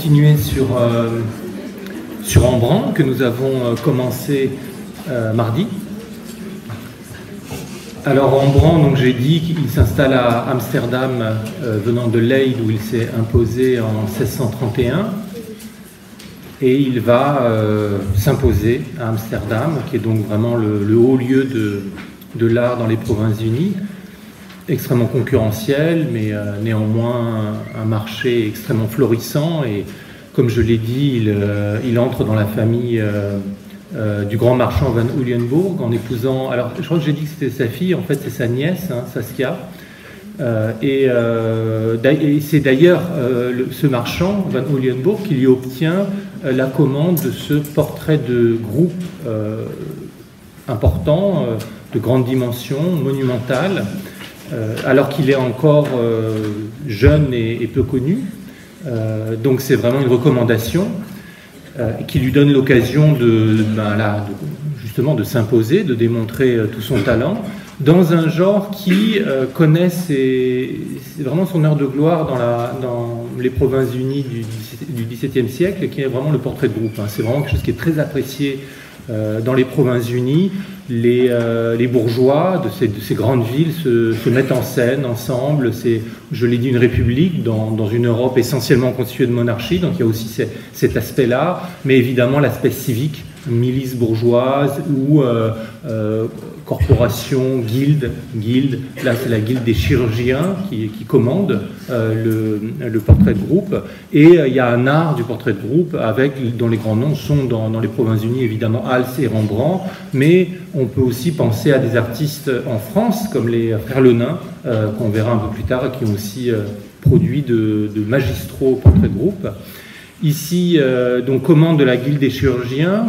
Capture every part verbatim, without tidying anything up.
continuer sur, euh, sur Rembrandt, que nous avons euh, commencé euh, mardi. Alors Rembrandt, donc j'ai dit qu'il s'installe à Amsterdam, euh, venant de Leyde, où il s'est imposé en seize cent trente et un. Et il va euh, s'imposer à Amsterdam, qui est donc vraiment le, le haut lieu de, de l'art dans les Provinces-Unies, extrêmement concurrentiel, mais euh, néanmoins un, un marché extrêmement florissant. Et comme je l'ai dit, il, euh, il entre dans la famille euh, euh, du grand marchand Van Uylenburg en épousant... Alors je crois que j'ai dit que c'était sa fille, en fait c'est sa nièce, hein, Saskia. Euh, et, euh, et c'est d'ailleurs euh, le, ce marchand, Van Uylenburg, qui lui obtient euh, la commande de ce portrait de groupe euh, important, euh, de grande dimension, monumental, euh, alors qu'il est encore euh, jeune et, et peu connu. Euh, donc c'est vraiment une recommandation euh, qui lui donne l'occasion de, ben là, de, justement de s'imposer, de démontrer euh, tout son talent, dans un genre qui euh, connaît ses, c'est vraiment son heure de gloire dans, la, dans les Provinces-Unies du dix-septième siècle, qui est vraiment le portrait de groupe. Hein. C'est vraiment quelque chose qui est très apprécié euh, dans les Provinces-Unies. Les, euh, les bourgeois de ces, de ces grandes villes se, se mettent en scène ensemble. C'est, je l'ai dit, une république dans, dans une Europe essentiellement constituée de monarchie, donc il y a aussi ces, cet aspect-là, mais évidemment l'aspect civique, milice bourgeoise ou euh, euh, corporation, guilde, guilde. Là, c'est la guilde des chirurgiens qui, qui commande euh, le, le portrait de groupe. Et euh, il y a un art du portrait de groupe avec, dont les grands noms sont dans, dans les Provinces-Unies, évidemment, Hals et Rembrandt, mais on peut aussi penser à des artistes en France, comme les frères Lenain, euh, qu'on verra un peu plus tard, qui ont aussi euh, produit de, de magistraux portraits de groupe. Ici, euh, donc, commande de la guilde des chirurgiens,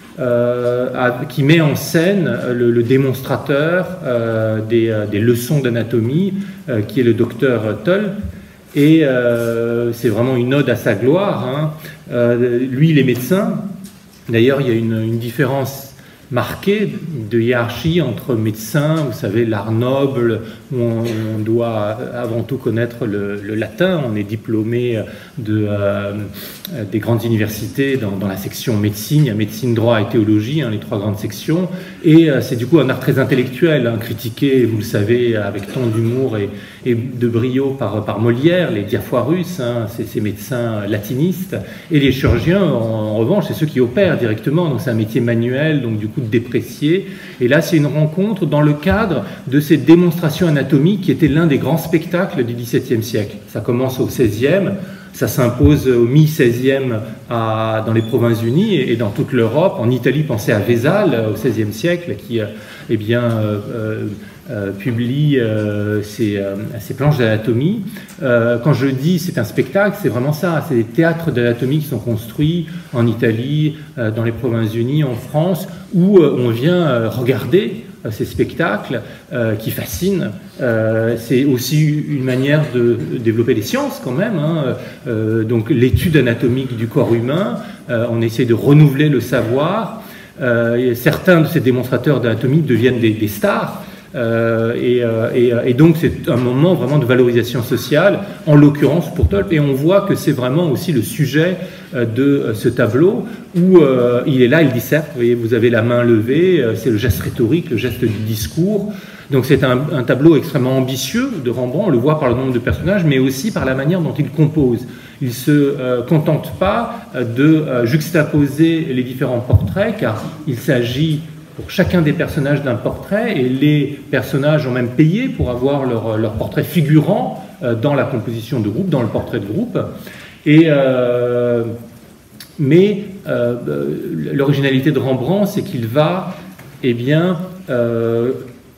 Euh, à, qui met en scène le, le démonstrateur euh, des, euh, des leçons d'anatomie, euh, qui est le docteur Tulp. Et euh, c'est vraiment une ode à sa gloire. Hein. Euh, lui, il est médecin. D'ailleurs, il y a une, une différence marquée de hiérarchie entre médecins, vous savez, l'art noble, où on, on doit avant tout connaître le, le latin, on est diplômé de, euh, des grandes universités dans, dans la section médecine, il y a médecine, droit et théologie, hein, les trois grandes sections, et euh, c'est du coup un art très intellectuel, hein, critiqué, vous le savez, avec tant d'humour et, et de brio par, par Molière, les Diafoirus, hein, ces, ces médecins latinistes, et les chirurgiens, en, en revanche, c'est ceux qui opèrent directement, donc c'est un métier manuel, donc du coup déprécié. Et là, c'est une rencontre dans le cadre de ces démonstrations anatomiques qui étaient l'un des grands spectacles du dix-septième siècle. Ça commence au seizième, ça s'impose au mi-seizième dans les Provinces-Unies et, et dans toute l'Europe. En Italie, pensez à Vesale au seizième siècle, qui eh bien, euh, euh, publie euh, ses, euh, ses planches d'anatomie. Euh, quand je dis c'est un spectacle, c'est vraiment ça. C'est des théâtres d'anatomie qui sont construits en Italie, euh, dans les Provinces-Unies, en France, où euh, on vient euh, regarder euh, ces spectacles euh, qui fascinent. Euh, c'est aussi une manière de développer les sciences quand même. Hein. Euh, donc l'étude anatomique du corps humain, euh, on essaie de renouveler le savoir. Euh, et certains de ces démonstrateurs d'anatomie deviennent des, des stars. Euh, et, euh, et, et donc c'est un moment vraiment de valorisation sociale, en l'occurrence pour Tulp, et on voit que c'est vraiment aussi le sujet euh, de euh, ce tableau où euh, il est là, il disserte, vous voyez, vous avez la main levée, euh, c'est le geste rhétorique, le geste du discours. Donc c'est un, un tableau extrêmement ambitieux de Rembrandt, on le voit par le nombre de personnages, mais aussi par la manière dont il compose. Il ne se euh, contente pas de euh, juxtaposer les différents portraits, car il s'agit pour chacun des personnages d'un portrait, et les personnages ont même payé pour avoir leur, leur portrait figurant euh, dans la composition de groupe, dans le portrait de groupe. Et, euh, mais euh, l'originalité de Rembrandt, c'est qu'il va eh bien, euh,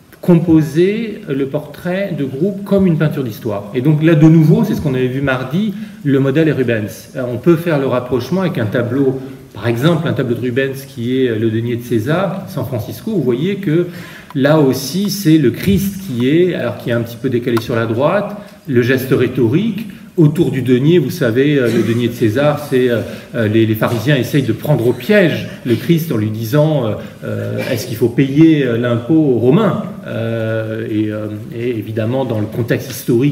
composer le portrait de groupe comme une peinture d'histoire. Et donc là, de nouveau, c'est ce qu'on avait vu mardi, le modèle est Rubens. On peut faire le rapprochement avec un tableau, par exemple, un tableau de Rubens qui est le denier de César, San Francisco. Vous voyez que là aussi, c'est le Christ qui est, alors qui est un petit peu décalé sur la droite, le geste rhétorique. Autour du denier, vous savez, le denier de César, c'est euh, les, les pharisiens essayent de prendre au piège le Christ en lui disant euh, est-ce qu'il faut payer l'impôt aux Romains euh, et, euh, et évidemment, dans le contexte historique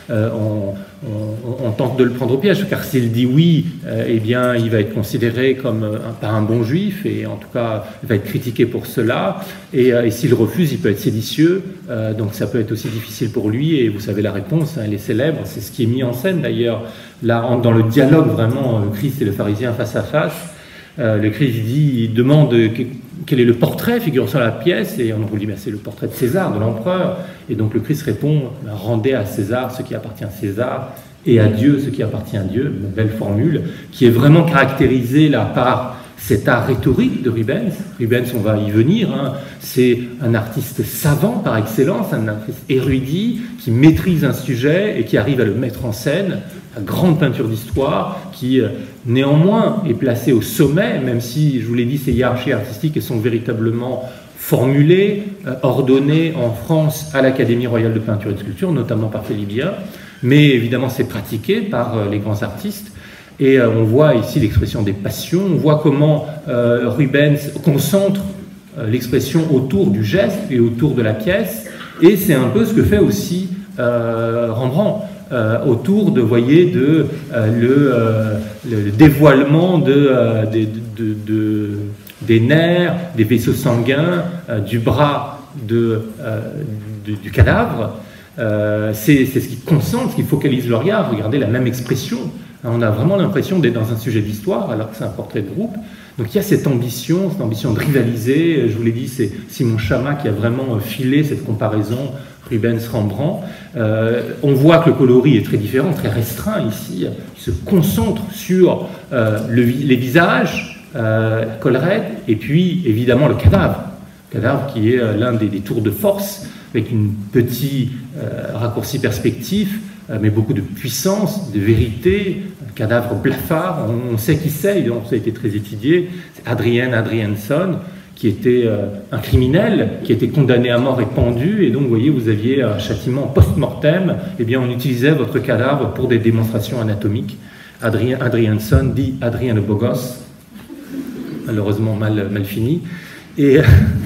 euh, on, on, on tente de le prendre au piège, car s'il dit oui, euh, eh bien, il va être considéré comme euh, pas un bon juif, et en tout cas, il va être critiqué pour cela, et, euh, et s'il refuse, il peut être séditieux, euh, donc ça peut être aussi difficile pour lui, et vous savez la réponse, hein, elle est célèbre, c'est ce qui est mis en scène d'ailleurs, là, en, dans le dialogue vraiment, euh, Christ et le pharisien face à face. Euh, le Christ dit, il demande que, quel est le portrait figurant sur la pièce, et on vous dit, ben, c'est le portrait de César, de l'empereur, et donc le Christ répond, ben, rendez à César ce qui appartient à César, et à Dieu ce qui appartient à Dieu, une belle formule, qui est vraiment caractérisée là par cet art rhétorique de Rubens. Rubens, on va y venir, hein, c'est un artiste savant par excellence, un artiste érudit, qui maîtrise un sujet et qui arrive à le mettre en scène, la grande peinture d'histoire, qui euh, néanmoins est placée au sommet, même si, je vous l'ai dit, ces hiérarchies artistiques sont véritablement formulées, euh, ordonnées en France à l'Académie royale de peinture et de sculpture, notamment par Philibien, mais évidemment c'est pratiqué par euh, les grands artistes. Et euh, on voit ici l'expression des passions, on voit comment euh, Rubens concentre euh, l'expression autour du geste et autour de la pièce, et c'est un peu ce que fait aussi euh, Rembrandt. Euh, autour de, voyez, de euh, le, euh, le dévoilement de, euh, de, de, de, des nerfs, des vaisseaux sanguins, euh, du bras de, euh, du, du cadavre. Euh, c'est ce qui concentre, ce qui focalise le regard. Regardez la même expression. On a vraiment l'impression d'être dans un sujet d'histoire alors que c'est un portrait de groupe. Donc il y a cette ambition, cette ambition de rivaliser. Je vous l'ai dit, c'est Simon Chama qui a vraiment filé cette comparaison Rubens-Rembrandt. Euh, on voit que le coloris est très différent, très restreint ici. Il se concentre sur euh, le, les visages, euh, la collerette, et puis évidemment le cadavre. Le cadavre qui est euh, l'un des, des tours de force, avec une petite euh, raccourci perspectif, euh, mais beaucoup de puissance, de vérité. Un cadavre blafard, on, on sait qui c'est, donc ça a été très étudié. C'est Adrien Adriansson, qui était euh, un criminel, qui était condamné à mort et pendu, et donc vous voyez, vous aviez un châtiment post-mortem, et bien on utilisait votre cadavre pour des démonstrations anatomiques. Adrien Adriansson dit Adrien le beau gosse, malheureusement mal, mal fini, et,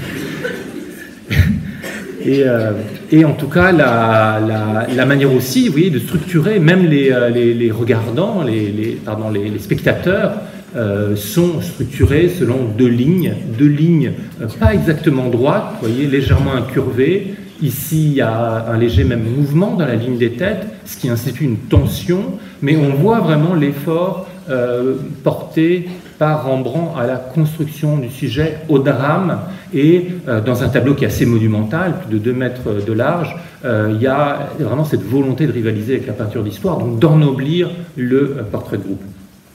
et, euh, et en tout cas la, la, la manière aussi, vous voyez, de structurer même les, les, les regardants, les, les, pardon, les, les spectateurs, Euh, sont structurés selon deux lignes, deux lignes euh, pas exactement droites, vous voyez, légèrement incurvées. Ici, il y a un léger même mouvement dans la ligne des têtes, ce qui institue une tension, mais on voit vraiment l'effort euh, porté par Rembrandt à la construction du sujet, au drame, et euh, dans un tableau qui est assez monumental, plus de deux mètres de large, euh, il y a vraiment cette volonté de rivaliser avec la peinture d'histoire, donc d'ennoblir le euh, portrait de groupe.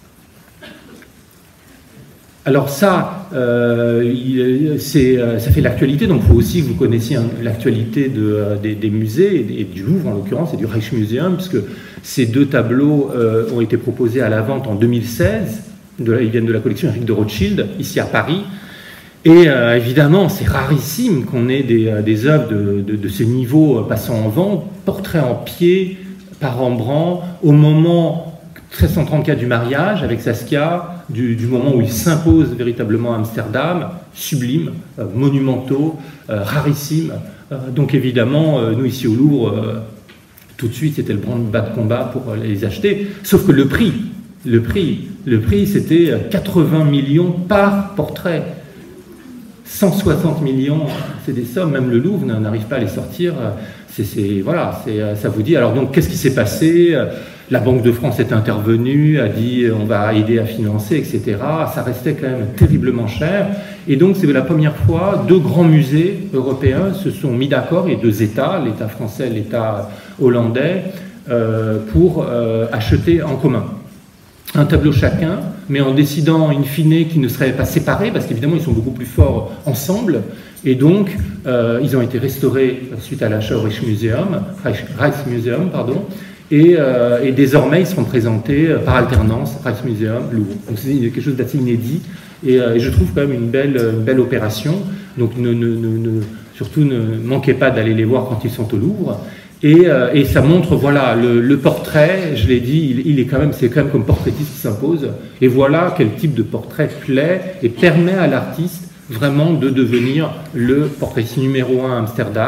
Alors ça, euh, il, euh, ça fait l'actualité, donc il faut aussi que vous connaissiez hein, l'actualité de, euh, des, des musées, et, et du Louvre en l'occurrence, et du Rijksmuseum, puisque ces deux tableaux euh, ont été proposés à la vente en deux mille seize, de, ils viennent de la collection Éric de Rothschild, ici à Paris, et euh, évidemment c'est rarissime qu'on ait des, des œuvres de, de, de ce niveau passant en vente, portrait en pied par Rembrandt, au moment mille trois cent trente-quatre du mariage avec Saskia, du, du moment où il s'impose véritablement à Amsterdam, sublime, euh, monumentaux, euh, rarissimes. Euh, donc évidemment, euh, nous ici au Louvre, euh, tout de suite c'était le branle-bas de combat pour euh, les acheter, sauf que le prix, le prix, le prix c'était quatre-vingts millions par portrait. cent soixante millions, c'est des sommes, même le Louvre n'arrive pas à les sortir. C'est, c'est, voilà, c'est, ça vous dit. Alors donc, qu'est-ce qui s'est passé? La Banque de France est intervenue, a dit on va aider à financer, et cetera. Ça restait quand même terriblement cher. Et donc, c'est la première fois, deux grands musées européens se sont mis d'accord, et deux États, l'État français et l'État hollandais, euh, pour euh, acheter en commun un tableau chacun, mais en décidant in fine qu'ils ne seraient pas séparés, parce qu'évidemment ils sont beaucoup plus forts ensemble, et donc euh, ils ont été restaurés suite à l'achat au Rijksmuseum, Rijksmuseum, pardon, et, euh, et désormais ils seront présentés par alternance, Rijksmuseum, Louvre. Donc c'est quelque chose d'assez inédit, et, euh, et je trouve quand même une belle, une belle opération, donc ne, ne, ne, ne, surtout ne manquez pas d'aller les voir quand ils sont au Louvre. Et, euh, et ça montre, voilà, le, le portrait, je l'ai dit, il, il est quand même, c'est quand même comme portraitiste qui s'impose. Et voilà quel type de portrait plaît et permet à l'artiste vraiment de devenir le portraitiste numéro un à Amsterdam.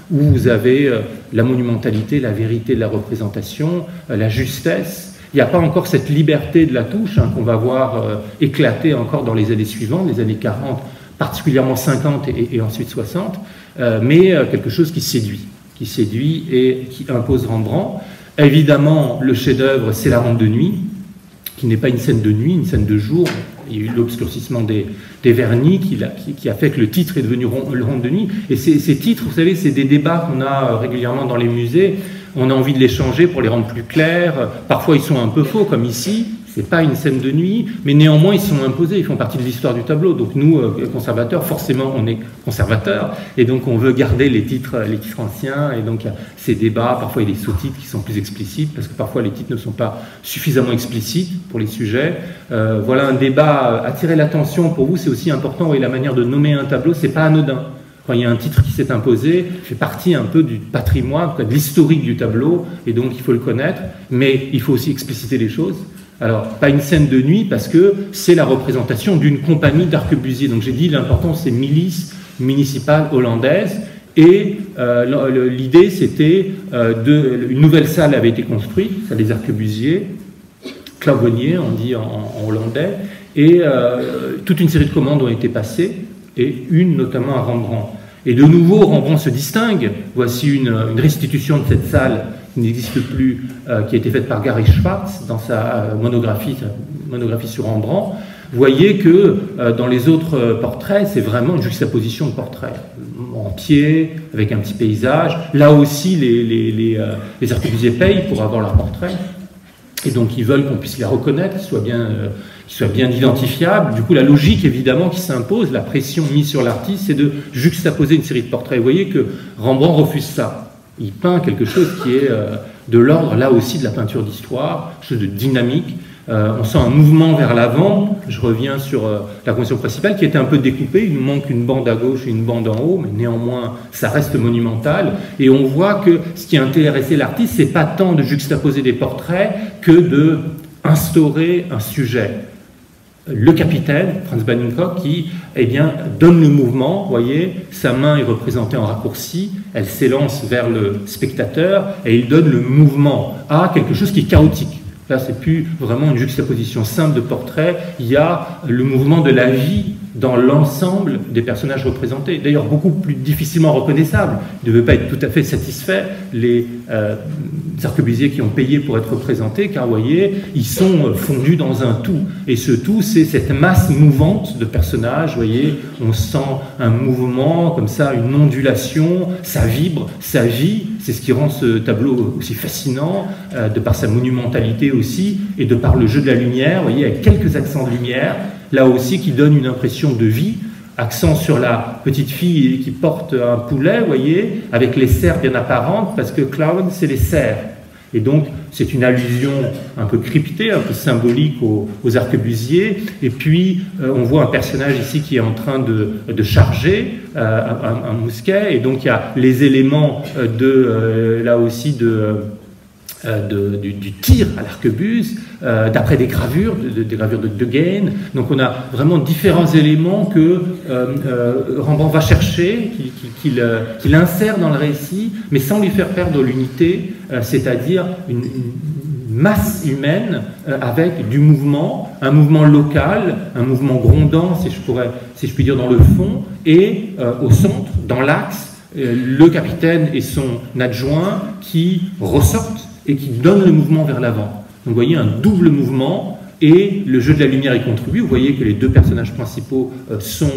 où vous avez euh, la monumentalité, la vérité de la représentation, euh, la justesse. Il n'y a pas encore cette liberté de la touche hein, qu'on va voir euh, éclater encore dans les années suivantes, les années quarante, particulièrement cinquante et, et ensuite soixante, euh, mais euh, quelque chose qui séduit, qui séduit et qui impose Rembrandt. Évidemment, le chef-d'œuvre, c'est la Ronde de nuit, qui n'est pas une scène de nuit, une scène de jour. Il y a eu l'obscurcissement des, des vernis qui a, qui, qui a fait que le titre est devenu le Ronde de nuit. Et ces, ces titres, vous savez, c'est des débats qu'on a régulièrement dans les musées. On a envie de les changer pour les rendre plus clairs. Parfois, ils sont un peu faux, comme ici. C'est pas une scène de nuit, mais néanmoins, ils sont imposés. Ils font partie de l'histoire du tableau. Donc nous, conservateurs, forcément, on est conservateurs. Et donc, on veut garder les titres, les titres anciens. Et donc, il y a ces débats. Parfois, il y a des sous-titres qui sont plus explicites, parce que parfois, les titres ne sont pas suffisamment explicites pour les sujets. Euh, voilà un débat. Attirer l'attention, pour vous, c'est aussi important. Et la manière de nommer un tableau, c'est pas anodin. Quand il y a un titre qui s'est imposé, il fait partie un peu du patrimoine, de l'historique du tableau, et donc il faut le connaître, mais il faut aussi expliciter les choses. Alors, pas une scène de nuit, parce que c'est la représentation d'une compagnie d'arquebusiers. Donc j'ai dit, l'important, c'est milice municipale hollandaise, et euh, l'idée, c'était, euh, de, une nouvelle salle avait été construite, salle des arquebusiers, claveronnier, on dit en, en hollandais, et euh, toute une série de commandes ont été passées, et une notamment à Rembrandt. Et de nouveau, Rembrandt se distingue. Voici une, une restitution de cette salle qui n'existe plus, euh, qui a été faite par Gary Schwartz dans sa euh, monographie, sa monographie sur Rembrandt. Vous voyez que euh, dans les autres euh, portraits, c'est vraiment une juxtaposition de portraits. En pied, avec un petit paysage. Là aussi, les, les, les, euh, les arquebusiers payent pour avoir leurs portraits. Et donc, ils veulent qu'on puisse les reconnaître, qu'ils soient bien... Euh, qui soit bien identifiable. Du coup, la logique, évidemment, qui s'impose, la pression mise sur l'artiste, c'est de juxtaposer une série de portraits. Vous voyez que Rembrandt refuse ça. Il peint quelque chose qui est euh, de l'ordre, là aussi, de la peinture d'histoire, quelque chose de dynamique. Euh, on sent un mouvement vers l'avant. Je reviens sur euh, la composition principale, qui était un peu découpée. Il nous manque une bande à gauche et une bande en haut, mais néanmoins, ça reste monumental. Et on voit que ce qui a intéressé l'artiste, c'est pas tant de juxtaposer des portraits que de instaurer un sujet. Le capitaine, Franz Banninghock, qui eh bien, donne le mouvement, vous voyez, sa main est représentée en raccourci, elle s'élance vers le spectateur et il donne le mouvement à quelque chose qui est chaotique. Là, c'est plus vraiment une juxtaposition simple de portrait, il y a le mouvement de la vie dans l'ensemble des personnages représentés. D'ailleurs, beaucoup plus difficilement reconnaissables. Ils ne devaient pas être tout à fait satisfaits, les euh, arquebusiers qui ont payé pour être représentés, car, vous voyez, ils sont fondus dans un tout. Et ce tout, c'est cette masse mouvante de personnages, vous voyez, on sent un mouvement, comme ça, une ondulation, ça vibre, ça vit. C'est ce qui rend ce tableau aussi fascinant, euh, de par sa monumentalité aussi, et de par le jeu de la lumière, vous voyez, avec quelques accents de lumière, là aussi qui donne une impression de vie, accent sur la petite fille qui porte un poulet, vous voyez, avec les serres bien apparentes, parce que clown, c'est les serres. Et donc, c'est une allusion un peu cryptée, un peu symbolique aux, aux arquebusiers. Et puis, euh, on voit un personnage ici qui est en train de, de charger euh, un, un mousquet. Et donc, il y a les éléments de, euh, là aussi, de... De, du, du tir à l'arquebuse, euh, d'après des gravures, de, de, des gravures de De Gaine. Donc on a vraiment différents éléments que euh, euh, Rembrandt va chercher, qu'il qu'il, euh, qu'il insère dans le récit, mais sans lui faire perdre l'unité, euh, c'est-à-dire une, une masse humaine euh, avec du mouvement, un mouvement local, un mouvement grondant, si je, pourrais, si je puis dire, dans le fond, et euh, au centre, dans l'axe, euh, le capitaine et son adjoint qui ressortent et qui donne le mouvement vers l'avant. Donc vous voyez un double mouvement et le jeu de la lumière y contribue. Vous voyez que les deux personnages principaux euh, sont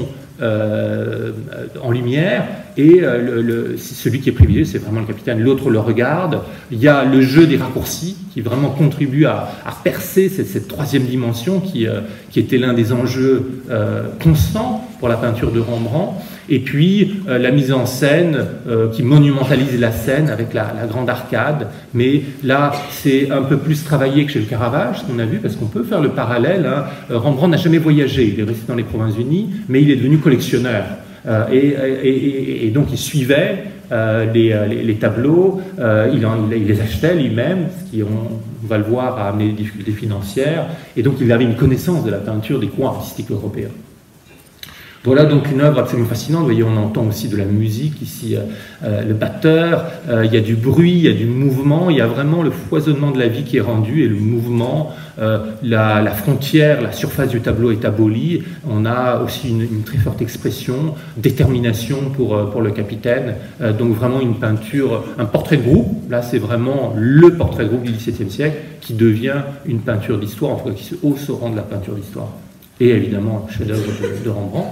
euh, en lumière et euh, le, le, celui qui est privilégié, c'est vraiment le capitaine, l'autre le regarde. Il y a le jeu des raccourcis qui vraiment contribue à, à percer cette, cette troisième dimension qui, euh, qui était l'un des enjeux euh, constants pour la peinture de Rembrandt. Et puis euh, la mise en scène euh, qui monumentalise la scène avec la, la grande arcade. Mais là, c'est un peu plus travaillé que chez le Caravage, ce qu'on a vu, parce qu'on peut faire le parallèle. Hein. Rembrandt n'a jamais voyagé, il est resté dans les Provinces-Unies, mais il est devenu collectionneur. Euh, et, et, et, et donc il suivait euh, les, les, les tableaux, euh, il, en, il les achetait lui-même, ce qui, on, on va le voir, a amené des difficultés financières. Et donc il avait une connaissance de la peinture des cours artistiques européens. Voilà donc une œuvre absolument fascinante. Vous voyez, on entend aussi de la musique ici, euh, le batteur, euh, il y a du bruit, il y a du mouvement, il y a vraiment le foisonnement de la vie qui est rendu et le mouvement, euh, la, la frontière, la surface du tableau est abolie. On a aussi une, une très forte expression, détermination pour, pour le capitaine. Euh, donc vraiment une peinture, un portrait de groupe. Là, c'est vraiment le portrait de groupe du dix-septième siècle qui devient une peinture d'histoire, en tout cas qui se hausse au rang de la peinture d'histoire. Et évidemment, un chef-d'œuvre de, de Rembrandt.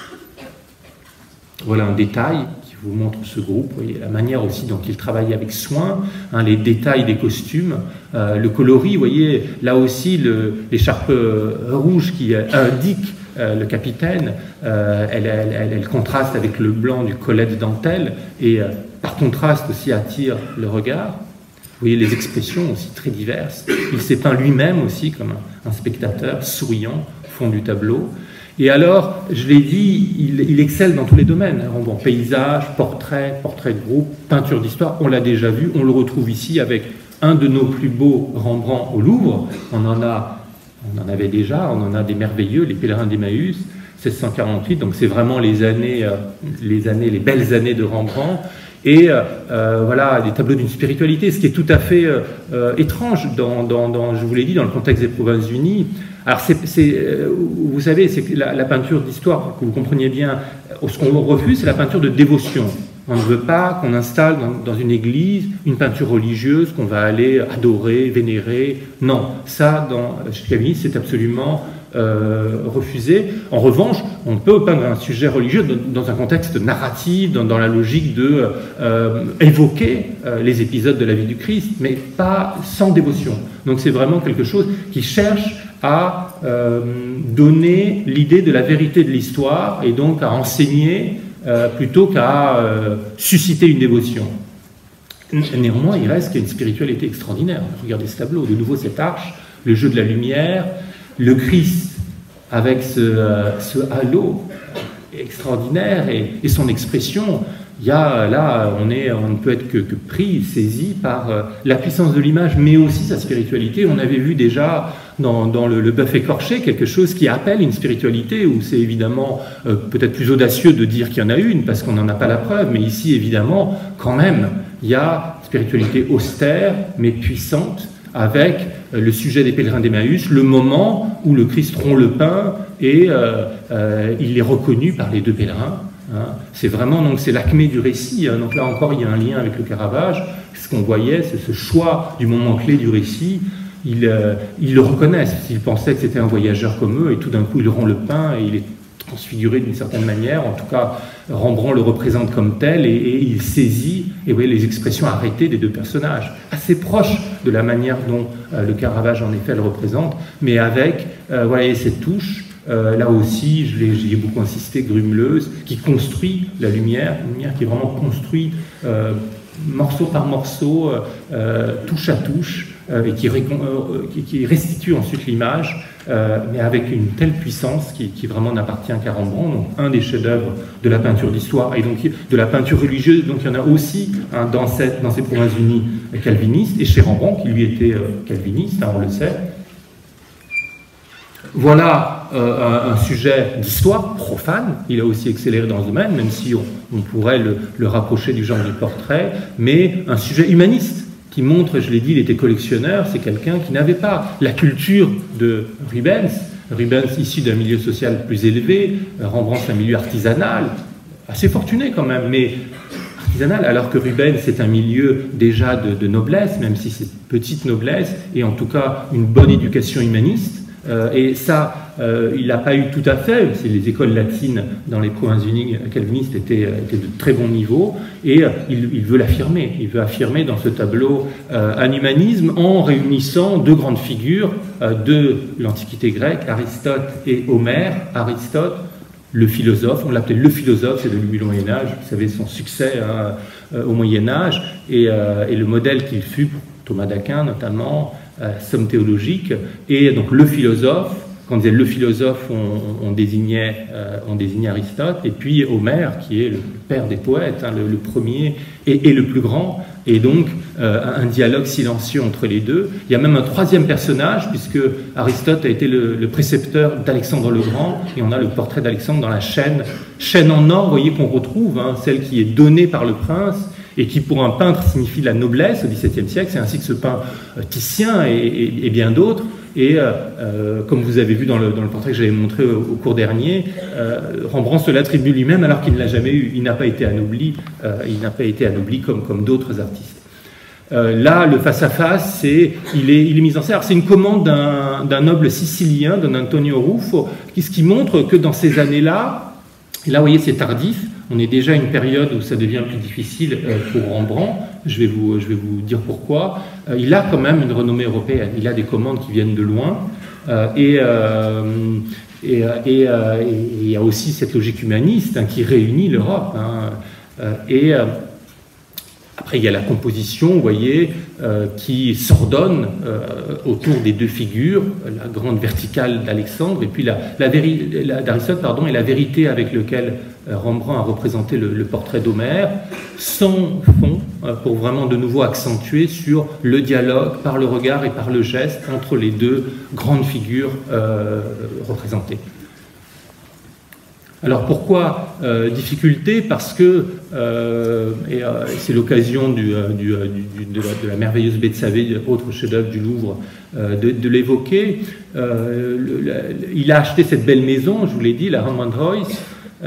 Voilà un détail qui vous montre ce groupe. Vous voyez la manière aussi dont il travaille avec soin, hein, les détails des costumes, euh, le coloris. Vous voyez là aussi l'écharpe rouge qui indique euh, le capitaine. Euh, elle, elle, elle, elle contraste avec le blanc du collet de dentelle et euh, par contraste aussi attire le regard. Vous voyez les expressions aussi très diverses. Il s'est peint lui-même aussi comme un, un spectateur souriant au fond du tableau. Et alors, je l'ai dit, il, il excelle dans tous les domaines. Rembrandt, paysage, portrait, portrait de groupe, peinture d'histoire, on l'a déjà vu, on le retrouve ici avec un de nos plus beaux Rembrandt au Louvre. On en a, on en avait déjà, on en a des merveilleux, les Pèlerins d'Emmaüs, mille sept cent quarante-huit, donc c'est vraiment les années, euh, les années, les belles années de Rembrandt. Et euh, voilà, des tableaux d'une spiritualité, ce qui est tout à fait euh, étrange, dans, dans, dans, je vous l'ai dit, dans le contexte des Provinces-Unies. Alors, c'est, c'est, euh, vous savez, c'est la, la peinture d'histoire, que vous compreniez bien, ce qu'on refuse, c'est la peinture de dévotion. On ne veut pas qu'on installe dans, dans une église une peinture religieuse qu'on va aller adorer, vénérer. Non, ça, dans, chez Calvin, c'est absolument euh, refusé. En revanche, on peut peindre un sujet religieux dans, dans un contexte narratif, dans, dans la logique de euh, évoquer euh, les épisodes de la vie du Christ, mais pas sans dévotion. Donc c'est vraiment quelque chose qui cherche à euh, donner l'idée de la vérité de l'histoire et donc à enseigner euh, plutôt qu'à euh, susciter une dévotion. Néanmoins, il reste qu'il y a une spiritualité extraordinaire. Regardez ce tableau, de nouveau cette arche, le jeu de la lumière, le Christ avec ce, euh, ce halo extraordinaire et, et son expression. Il y a, là, on, est, on ne peut être que, que pris, saisi par euh, la puissance de l'image, mais aussi sa spiritualité. On avait vu déjà dans, dans le, le bœuf écorché quelque chose qui appelle une spiritualité, où c'est évidemment euh, peut-être plus audacieux de dire qu'il y en a une, parce qu'on n'en a pas la preuve, mais ici, évidemment, quand même, il y a une spiritualité austère, mais puissante, avec euh, le sujet des pèlerins d'Emmaüs, le moment où le Christ rompt le pain et euh, euh, il est reconnu par les deux pèlerins. Hein. C'est vraiment, donc c'est l'acmé du récit, hein. Donc là encore il y a un lien avec le Caravage. Ce qu'on voyait, c'est ce choix du moment clé du récit. Ils, euh, ils le reconnaissent, ils pensaient que c'était un voyageur comme eux, et tout d'un coup il rend le pain et il est transfiguré d'une certaine manière. En tout cas, Rembrandt le représente comme tel, et, et il saisit, et vous voyez les expressions arrêtées des deux personnages, assez proches de la manière dont euh, le Caravage en effet le représente, mais avec euh, voilà, cette touche. Euh, là aussi, je l'ai, j'y ai beaucoup insisté, grumeleuse, qui construit la lumière, une lumière qui est vraiment construite euh, morceau par morceau, euh, touche à touche, euh, et qui, récon, euh, qui, qui restitue ensuite l'image, euh, mais avec une telle puissance qui, qui vraiment n'appartient qu'à Rembrandt, donc un des chefs-d'œuvre de la peinture d'histoire et donc de la peinture religieuse. Donc il y en a aussi hein, dans, cette, dans ces Provinces-Unies calvinistes, et chez Rembrandt, qui lui était euh, calviniste, hein, on le sait. Voilà euh, un, un sujet d'histoire profane. Il a aussi accéléré dans ce domaine, même si on, on pourrait le, le rapprocher du genre du portrait, mais un sujet humaniste qui montre, je l'ai dit, il était collectionneur. C'est quelqu'un qui n'avait pas la culture de Rubens. Rubens, issu d'un milieu social plus élevé, Rembrandt, c'est un milieu artisanal, assez fortuné quand même, mais artisanal, alors que Rubens, c'est un milieu déjà de, de noblesse, même si c'est petite noblesse, et en tout cas une bonne éducation humaniste. Euh, et ça, euh, il n'a pas eu tout à fait, c'est les écoles latines dans les Provinces-Unies calvinistes étaient, étaient de très bon niveau, et euh, il, il veut l'affirmer, il veut affirmer dans ce tableau euh, un humanisme en réunissant deux grandes figures euh, de l'Antiquité grecque, Aristote et Homère. Aristote, le philosophe, on l'appelait le philosophe, c'est depuis le Moyen-Âge, vous savez son succès hein, euh, au Moyen-Âge, et, euh, et le modèle qu'il fut pour Thomas d'Aquin notamment, Euh, somme théologique, et donc le philosophe, quand on disait le philosophe, on, on, désignait, euh, on désignait Aristote, et puis Homère, qui est le père des poètes, hein, le, le premier et, et le plus grand, et donc euh, un dialogue silencieux entre les deux. Il y a même un troisième personnage, puisque Aristote a été le, le précepteur d'Alexandre le Grand, et on a le portrait d'Alexandre dans la chaîne, chaîne en or, vous voyez, qu'on retrouve, hein, celle qui est donnée par le prince, et qui pour un peintre signifie la noblesse au dix-septième siècle. C'est ainsi que se peint euh, Titien et, et, et bien d'autres. Et euh, euh, comme vous avez vu dans le, dans le portrait que j'avais montré au, au cours dernier, euh, Rembrandt se l'attribue lui-même alors qu'il ne l'a jamais eu. Il n'a pas été anobli, euh, il n'a pas été anobli comme, comme d'autres artistes. Euh, là, le face-à-face, c'est, il, est, il est mis en scène. Alors, c'est une commande d'un, d'un noble sicilien, d'un Antonio Ruffo, qui, ce qui montre que dans ces années-là, et là, vous voyez, c'est tardif. On est déjà à une période où ça devient plus difficile pour Rembrandt. Je vais vous, je vais vous dire pourquoi. Il a quand même une renommée européenne. Il a des commandes qui viennent de loin. Et, et, et, et, et il y a aussi cette logique humaniste, hein, qui réunit l'Europe. Hein. Et après, il y a la composition, vous voyez, euh, qui s'ordonne euh, autour des deux figures, la grande verticale d'Alexandre et puis la, la, la d'Aristote, pardon, et la vérité avec laquelle euh, Rembrandt a représenté le, le portrait d'Homère, sans fond, euh, pour vraiment de nouveau accentuer sur le dialogue par le regard et par le geste entre les deux grandes figures euh, représentées. Alors pourquoi euh, difficulté? Parce que, euh, et euh, c'est l'occasion du, du, du, de, la, de la merveilleuse Bethsabée, autre chef-d'œuvre du Louvre, euh, de, de l'évoquer. Euh, le, le, il a acheté cette belle maison, je vous l'ai dit, la Rembrandt Royce,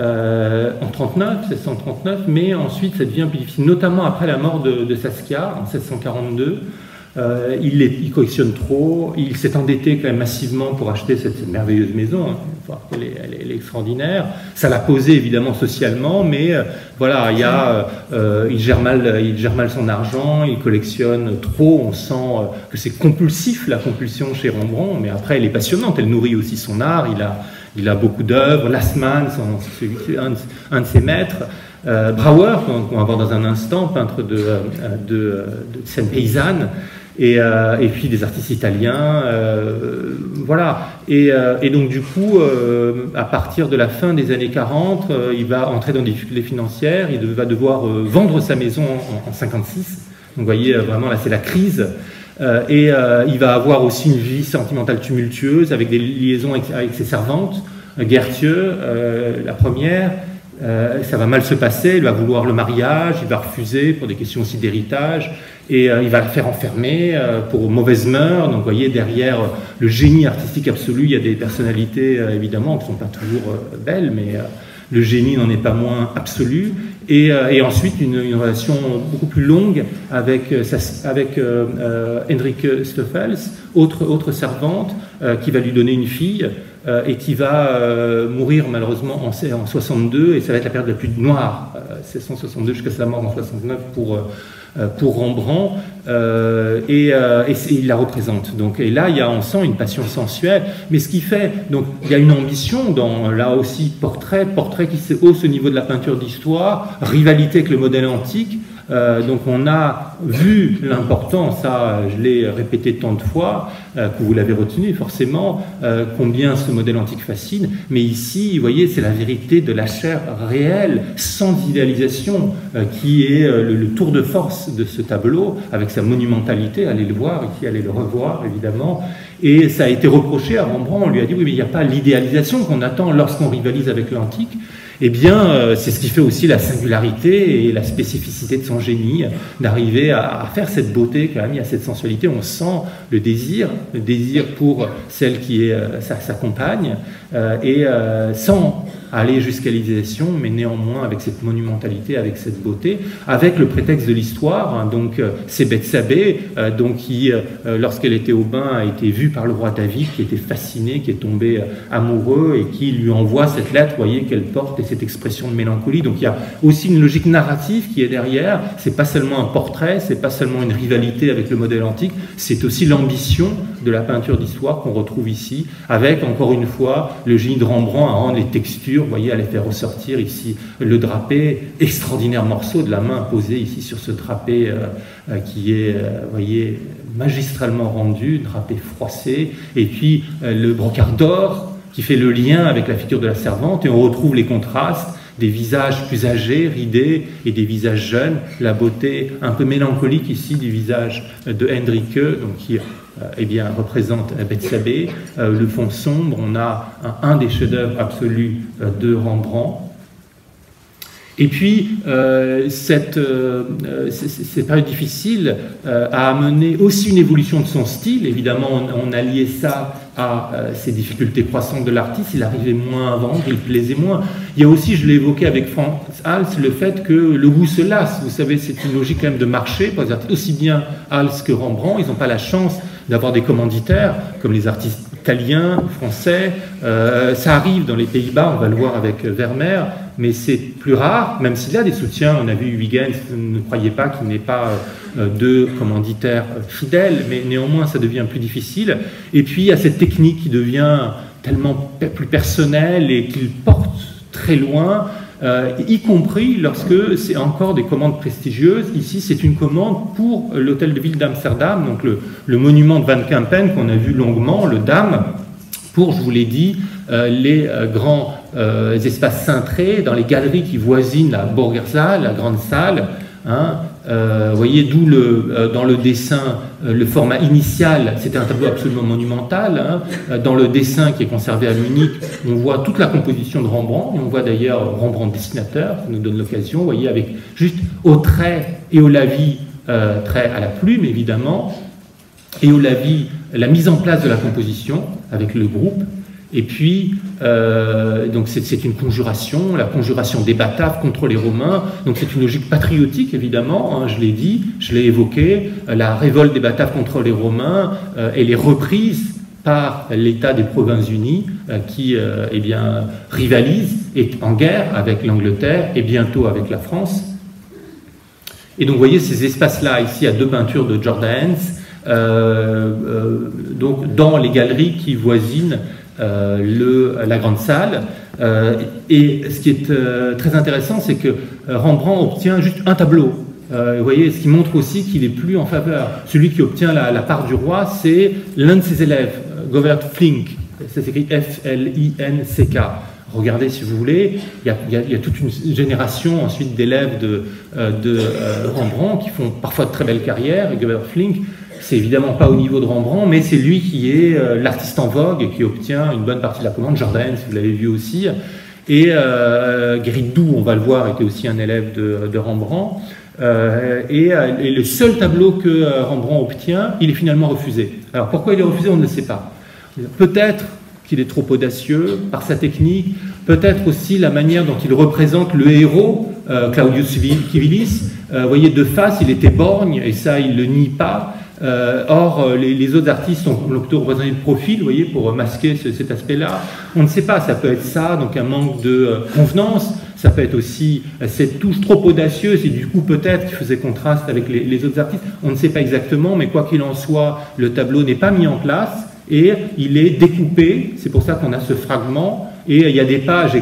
euh, en trente-neuf, seize cent trente-neuf, mais ensuite ça devient plus difficile, notamment après la mort de, de Saskia en seize cent quarante-deux. Euh, il, les, il collectionne trop, il s'est endetté quand même massivement pour acheter cette, cette merveilleuse maison, hein. elle, est, elle, est, elle est extraordinaire. Ça l'a posé évidemment socialement, mais euh, voilà, il, y a, euh, il, gère mal, il gère mal son argent, il collectionne trop, on sent euh, que c'est compulsif la compulsion chez Rembrandt, mais après elle est passionnante, elle nourrit aussi son art, il a, il a beaucoup d'œuvres, Lassmann, c'est un, un de ses maîtres. Euh, Brouwer, qu'on va voir dans un instant, peintre de, de, de, de scène paysanne, et, euh, et puis des artistes italiens, euh, voilà. Et, euh, et donc du coup, euh, à partir de la fin des années quarante, euh, il va entrer dans des difficultés financières, il va devoir euh, vendre sa maison en, en cinquante-six. Donc vous voyez, vraiment là c'est la crise. Euh, et euh, il va avoir aussi une vie sentimentale tumultueuse avec des liaisons avec, avec ses servantes, Gerthieu, euh, la première. Euh, ça va mal se passer, il va vouloir le mariage, il va refuser pour des questions aussi d'héritage, et euh, il va la faire enfermer euh, pour mauvaises mœurs. Donc vous voyez, derrière euh, le génie artistique absolu, il y a des personnalités euh, évidemment qui ne sont pas toujours euh, belles, mais euh, le génie n'en est pas moins absolu. Et, euh, et ensuite une, une relation beaucoup plus longue avec, euh, sa, avec euh, euh, Henrike Stoffels, autre, autre servante, euh, qui va lui donner une fille, euh, et qui va euh, mourir malheureusement en, en soixante-deux, et ça va être la période la plus noire, euh, seize cent soixante-deux jusqu'à sa mort en soixante-neuf pour, euh, pour Rembrandt, euh, et, euh, et il la représente. Donc, et là, il y a, on sent une passion sensuelle, mais ce qui fait, donc il y a une ambition dans, là aussi, portrait, portrait qui se hausse au niveau de la peinture d'histoire, rivalité avec le modèle antique. Euh, donc on a vu l'important, ça je l'ai répété tant de fois, euh, que vous l'avez retenu forcément, euh, combien ce modèle antique fascine, mais ici, vous voyez, c'est la vérité de la chair réelle, sans idéalisation, euh, qui est euh, le, le tour de force de ce tableau, avec sa monumentalité, allez le voir, ici allez le revoir évidemment, et ça a été reproché à Rembrandt, on lui a dit oui mais il n'y a pas l'idéalisation qu'on attend lorsqu'on rivalise avec l'antique. Eh bien, euh, c'est ce qui fait aussi la singularité et la spécificité de son génie, d'arriver à, à faire cette beauté quand même, il y a cette sensualité, on sent le désir, le désir pour celle qui est euh, sa, sa compagne, euh, et euh, sans aller jusqu'à l'idéalisation, mais néanmoins avec cette monumentalité, avec cette beauté, avec le prétexte de l'histoire, hein, donc euh, c'est Bethsabée, euh, donc qui, euh, lorsqu'elle était au bain, a été vue par le roi David, qui était fasciné, qui est tombé euh, amoureux, et qui lui envoie cette lettre, vous voyez, qu'elle porte, et cette expression de mélancolie. Donc il y a aussi une logique narrative qui est derrière, c'est pas seulement un portrait, c'est pas seulement une rivalité avec le modèle antique, c'est aussi l'ambition de la peinture d'histoire qu'on retrouve ici, avec, encore une fois, le génie de Rembrandt à rendre les textures, vous voyez, à les faire ressortir ici, le drapé, extraordinaire morceau de la main posée ici sur ce drapé euh, euh, qui est, euh, vous voyez, magistralement rendu, drapé froissé, et puis euh, le brocart d'or qui fait le lien avec la figure de la servante, et on retrouve les contrastes, des visages plus âgés, ridés, et des visages jeunes, la beauté un peu mélancolique ici du visage de Hendrike, donc qui euh, eh bien, représente Bethsabée, euh, le fond sombre, on a un, un des chefs-d'œuvre absolus euh, de Rembrandt. Et puis, euh, cette, euh, cette période difficile euh, a amené aussi une évolution de son style. Évidemment, on, on a lié ça à euh, ces difficultés croissantes de l'artiste. Il arrivait moins à vendre, il plaisait moins. Il y a aussi, je l'ai évoqué avec Franz Hals, le fait que le goût se lasse. Vous savez, c'est une logique quand même de marché pour les artistes. Aussi bien Hals que Rembrandt, ils n'ont pas la chance d'avoir des commanditaires comme les artistes italiens, français. Euh, ça arrive dans les Pays-Bas, on va le voir avec Vermeer, mais c'est plus rare, même s'il y a des soutiens. On a vu Huygens, ne croyez pas qu'il n'ait pas euh, de commanditaires fidèles, mais néanmoins ça devient plus difficile. Et puis il y a cette technique qui devient tellement plus personnelle et qu'il porte très loin, euh, y compris lorsque c'est encore des commandes prestigieuses. Ici, c'est une commande pour l'hôtel de ville d'Amsterdam, donc le, le monument de Van Kempen qu'on a vu longuement, le Dam, pour, je vous l'ai dit, euh, les euh, grands euh, espaces cintrés dans les galeries qui voisinent la Burgersaal, la grande salle. Hein, euh, vous voyez, d'où le, euh, dans le dessin, euh, le format initial, c'était un tableau absolument monumental. Hein, euh, dans le dessin qui est conservé à Munich, on voit toute la composition de Rembrandt, et on voit d'ailleurs Rembrandt dessinateur, ça nous donne l'occasion, vous voyez, avec juste au trait et au lavis, euh, trait à la plume évidemment, et au lavis, la mise en place de la composition avec le groupe. Et puis, euh, donc c'est une conjuration, la conjuration des Bataves contre les Romains. Donc c'est une logique patriotique, évidemment, hein, je l'ai dit, je l'ai évoqué. La révolte des Bataves contre les Romains, euh, elle est reprise par l'État des Provinces-Unies, euh, qui euh, eh bien, rivalise, est en guerre avec l'Angleterre et bientôt avec la France. Et donc vous voyez ces espaces-là, ici, à deux peintures de Jordaens, euh, euh, donc dans les galeries qui voisinent Euh, le, la grande salle. Euh, et ce qui est euh, très intéressant, c'est que euh, Rembrandt obtient juste un tableau. Euh, vous voyez, ce qui montre aussi qu'il est plus en faveur. Celui qui obtient la, la part du roi, c'est l'un de ses élèves, Govert Flinck. Ça s'écrit F L I N C K. Regardez si vous voulez, il y a, il y a, il y a toute une génération ensuite d'élèves de, euh, de euh, Rembrandt qui font parfois de très belles carrières. Et Govert Flinck, c'est évidemment pas au niveau de Rembrandt, mais c'est lui qui est euh, l'artiste en vogue et qui obtient une bonne partie de la commande. Jordaens, vous l'avez vu aussi. Et euh, Guéridou, on va le voir, était aussi un élève de, de Rembrandt. Euh, et, et le seul tableau que Rembrandt obtient, il est finalement refusé. Alors pourquoi il est refusé, on ne le sait pas. Peut-être qu'il est trop audacieux par sa technique, peut-être aussi la manière dont il représente le héros, euh, Claudius Civilis. Euh, vous voyez, de face, il était borgne, et ça, il ne le nie pas. Euh, or, les, les autres artistes ont plutôt représenté le profil, vous voyez, pour masquer ce, cet aspect-là. On ne sait pas, ça peut être ça, donc un manque de euh, convenance, ça peut être aussi euh, cette touche trop audacieuse, et du coup, peut-être qu'il faisait contraste avec les, les autres artistes. On ne sait pas exactement, mais quoi qu'il en soit, le tableau n'est pas mis en place, et il est découpé, c'est pour ça qu'on a ce fragment. Et il y a des pages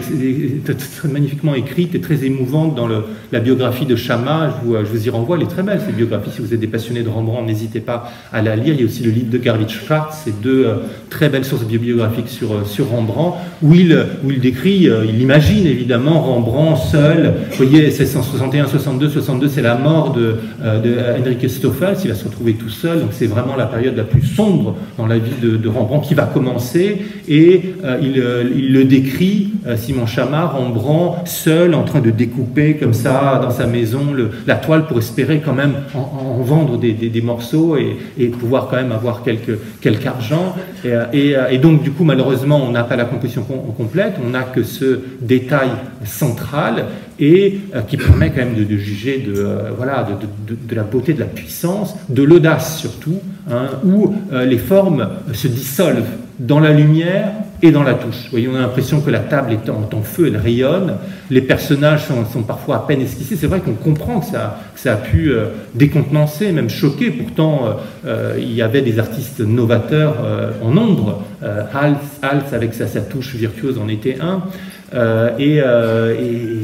très magnifiquement écrites et très émouvantes dans le, la biographie de Chama. Je vous, je vous y renvoie, elle est très belle, cette biographie. Si vous êtes des passionnés de Rembrandt, n'hésitez pas à la lire. Il y a aussi le livre de Garvit Schwartz, c'est deux euh, très belles sources bibliographiques sur, euh, sur Rembrandt, où il, où il décrit, euh, il imagine évidemment Rembrandt seul. Vous voyez, seize cent soixante et un, soixante-deux, soixante-deux, c'est la mort de, euh, de Hendrik Stoffels, il va se retrouver tout seul. Donc c'est vraiment la période la plus sombre dans la vie de, de Rembrandt qui va commencer. Et euh, il, euh, il le décrit, euh, Simon Chama, Rembrandt seul en train de découper comme ça dans sa maison le, la toile pour espérer quand même en, en vendre des, des, des morceaux et, et pouvoir quand même avoir quelques, quelques argent. Et, et, et donc du coup malheureusement on n'a pas la composition com complète, on n'a que ce détail central et euh, qui permet quand même de, de juger de, euh, voilà, de, de, de la beauté, de la puissance, de l'audace surtout, hein, où euh, les formes se dissolvent dans la lumière et dans la touche. Vous voyez, on a l'impression que la table est en, en feu, elle rayonne, les personnages sont, sont parfois à peine esquissés. C'est vrai qu'on comprend que ça, que ça a pu euh, décontenancer, même choquer. Pourtant, euh, euh, il y avait des artistes novateurs euh, en nombre. Euh, Hals, Hals, avec sa, sa touche virtuose, en était un. Euh, et, euh, et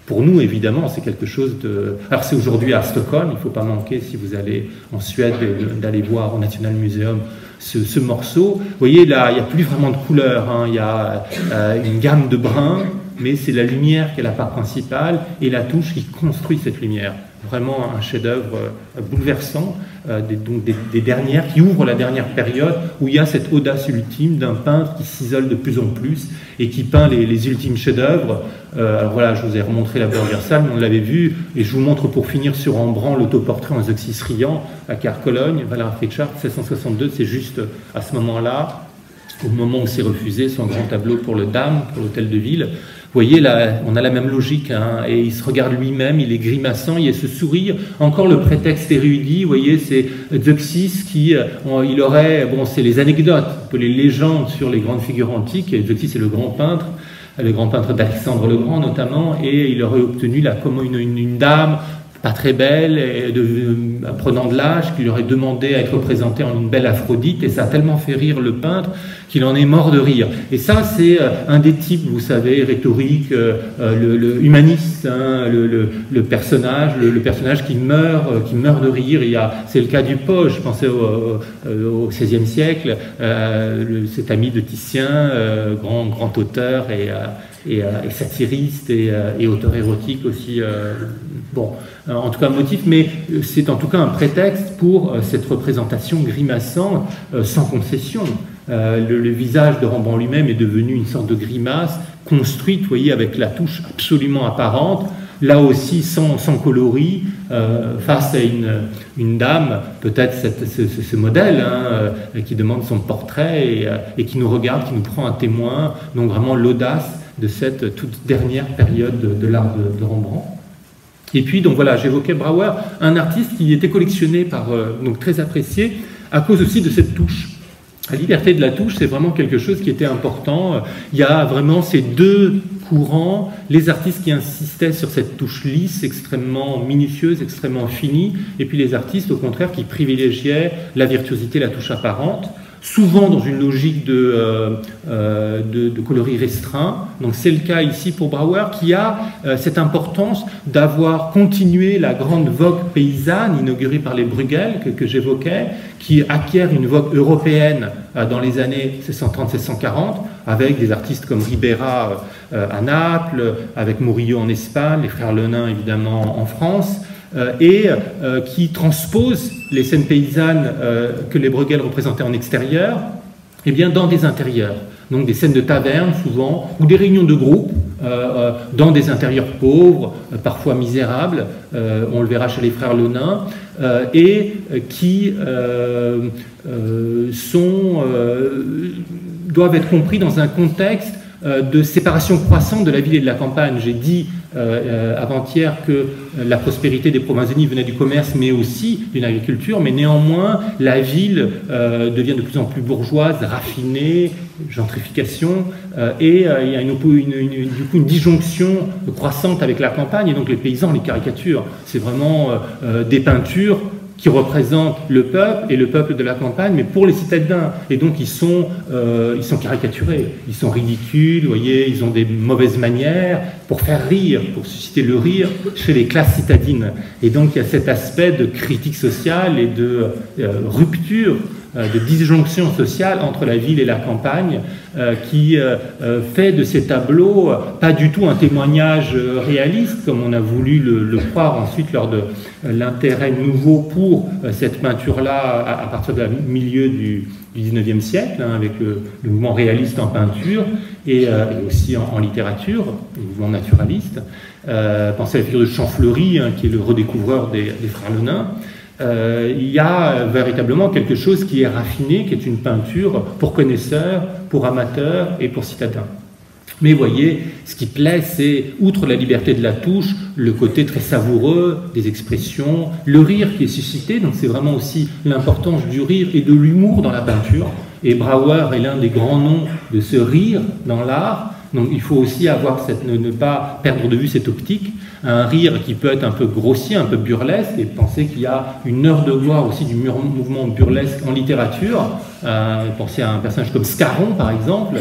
Pour nous, évidemment, c'est quelque chose de... Alors, c'est aujourd'hui à Stockholm, il ne faut pas manquer, si vous allez en Suède, d'aller voir au National Museum ce, ce morceau. Vous voyez, là, il n'y a plus vraiment de couleurs, hein. Il y a euh, une gamme de bruns, mais c'est la lumière qui est la part principale, et la touche qui construit cette lumière. Vraiment un chef-d'œuvre euh, bouleversant, euh, des, donc des, des dernières, qui ouvre la dernière période, où il y a cette audace ultime d'un peintre qui s'isole de plus en plus, et qui peint les, les ultimes chefs-d'œuvre. Euh, alors voilà, je vous ai remontré la Burgersal, mais on l'avait vu, et je vous montre pour finir sur Rembrandt l'autoportrait en Zeuxis riant, à Car-Cologne, Valéry Fritschard, mille sept cent soixante-deux, c'est juste à ce moment-là, au moment où c'est refusé son grand tableau pour le Dame, pour l'hôtel de ville. Vous voyez, là, on a la même logique, hein, et il se regarde lui-même, il est grimaçant, il y a ce sourire, encore le prétexte érudit, vous voyez, c'est Zeuxis qui, euh, il aurait, bon, c'est les anecdotes, un peu les légendes sur les grandes figures antiques, et Zeuxis c'est le grand peintre, le grand peintre d'Alexandre le Grand notamment, et il aurait obtenu là, comme une, une, une dame, pas très belle, et de, euh, prenant de l'âge, qui lui aurait demandé à être représentée en une belle Aphrodite, et ça a tellement fait rire le peintre qu'il en est mort de rire. Et ça, c'est euh, un des types, vous savez, rhétorique, euh, le, le humaniste, hein, le, le, le personnage, le, le personnage qui meurt, euh, qui meurt de rire. Il y a, c'est le cas du Poge, je pensais au, au, au seizième siècle, euh, le, cet ami de Titien, euh, grand, grand auteur et euh, Et, euh, et satiriste et, euh, et auteur érotique aussi, euh, bon, euh, en tout cas motif, mais c'est en tout cas un prétexte pour euh, cette représentation grimaçante, euh, sans concession. Euh, le, le visage de Rembrandt lui-même est devenu une sorte de grimace construite, vous voyez, avec la touche absolument apparente, là aussi sans, sans coloris, euh, face à une, une dame, peut-être ce, ce, ce modèle, hein, euh, qui demande son portrait et, euh, et qui nous regarde, qui nous prend un témoin, donc vraiment l'audace de cette toute dernière période de, de l'art de, de Rembrandt. Et puis, donc voilà, j'évoquais Brouwer, un artiste qui était collectionné, par, euh, donc très apprécié, à cause aussi de cette touche. La liberté de la touche, c'est vraiment quelque chose qui était important. Il y a vraiment ces deux courants, les artistes qui insistaient sur cette touche lisse, extrêmement minutieuse, extrêmement finie, et puis les artistes, au contraire, qui privilégiaient la virtuosité, la touche apparente, souvent dans une logique de, euh, euh, de, de coloris restreint. Donc c'est le cas ici pour Brouwer, qui a euh, cette importance d'avoir continué la grande vogue paysanne inaugurée par les Bruegel que, que j'évoquais, qui acquiert une vogue européenne euh, dans les années seize cent trente seize cent quarante, avec des artistes comme Ribera euh, à Naples, avec Murillo en Espagne, les frères Lenain évidemment en France, Euh, et euh, qui transpose les scènes paysannes euh, que les Bruegel représentaient en extérieur, eh bien, dans des intérieurs. Donc des scènes de taverne souvent, ou des réunions de groupe, euh, euh, dans des intérieurs pauvres, euh, parfois misérables, euh, on le verra chez les frères Lenain, euh, et euh, qui euh, euh, sont, euh, doivent être compris dans un contexte de séparation croissante de la ville et de la campagne. J'ai dit euh, avant-hier que la prospérité des Provinces-Unies venait du commerce, mais aussi d'une agriculture, mais néanmoins, la ville euh, devient de plus en plus bourgeoise, raffinée, gentrification, euh, et euh, il y a une, une, une, du coup une disjonction croissante avec la campagne, et donc les paysans les caricaturent. C'est vraiment euh, des peintures qui représentent le peuple et le peuple de la campagne, mais pour les citadins. Et donc ils sont, euh, ils sont caricaturés, ils sont ridicules, vous voyez, ils ont des mauvaises manières pour faire rire, pour susciter le rire chez les classes citadines. Et donc il y a cet aspect de critique sociale et de euh, rupture, euh, de disjonction sociale entre la ville et la campagne, euh, qui euh, fait de ces tableaux euh, pas du tout un témoignage euh, réaliste, comme on a voulu le, le croire ensuite lors de euh, l'intérêt nouveau pour euh, cette peinture-là à, à partir du milieu du, du dix-neuvième siècle, hein, avec le, le mouvement réaliste en peinture et, euh, et aussi en, en littérature, le mouvement naturaliste. Euh, pensez à la figure de Champfleury, hein, qui est le redécouvreur des, des frères Lenain. Euh, il y a véritablement quelque chose qui est raffiné, qui est une peinture pour connaisseurs, pour amateurs et pour citadins. Mais vous voyez, ce qui plaît, c'est, outre la liberté de la touche, le côté très savoureux des expressions, le rire qui est suscité, donc c'est vraiment aussi l'importance du rire et de l'humour dans la peinture. Et Brouwer est l'un des grands noms de ce rire dans l'art. Donc il faut aussi avoir cette, ne, ne pas perdre de vue cette optique, un rire qui peut être un peu grossier, un peu burlesque, et penser qu'il y a une heure de gloire aussi du mouvement burlesque en littérature. Euh, pensez à un personnage comme Scarron par exemple,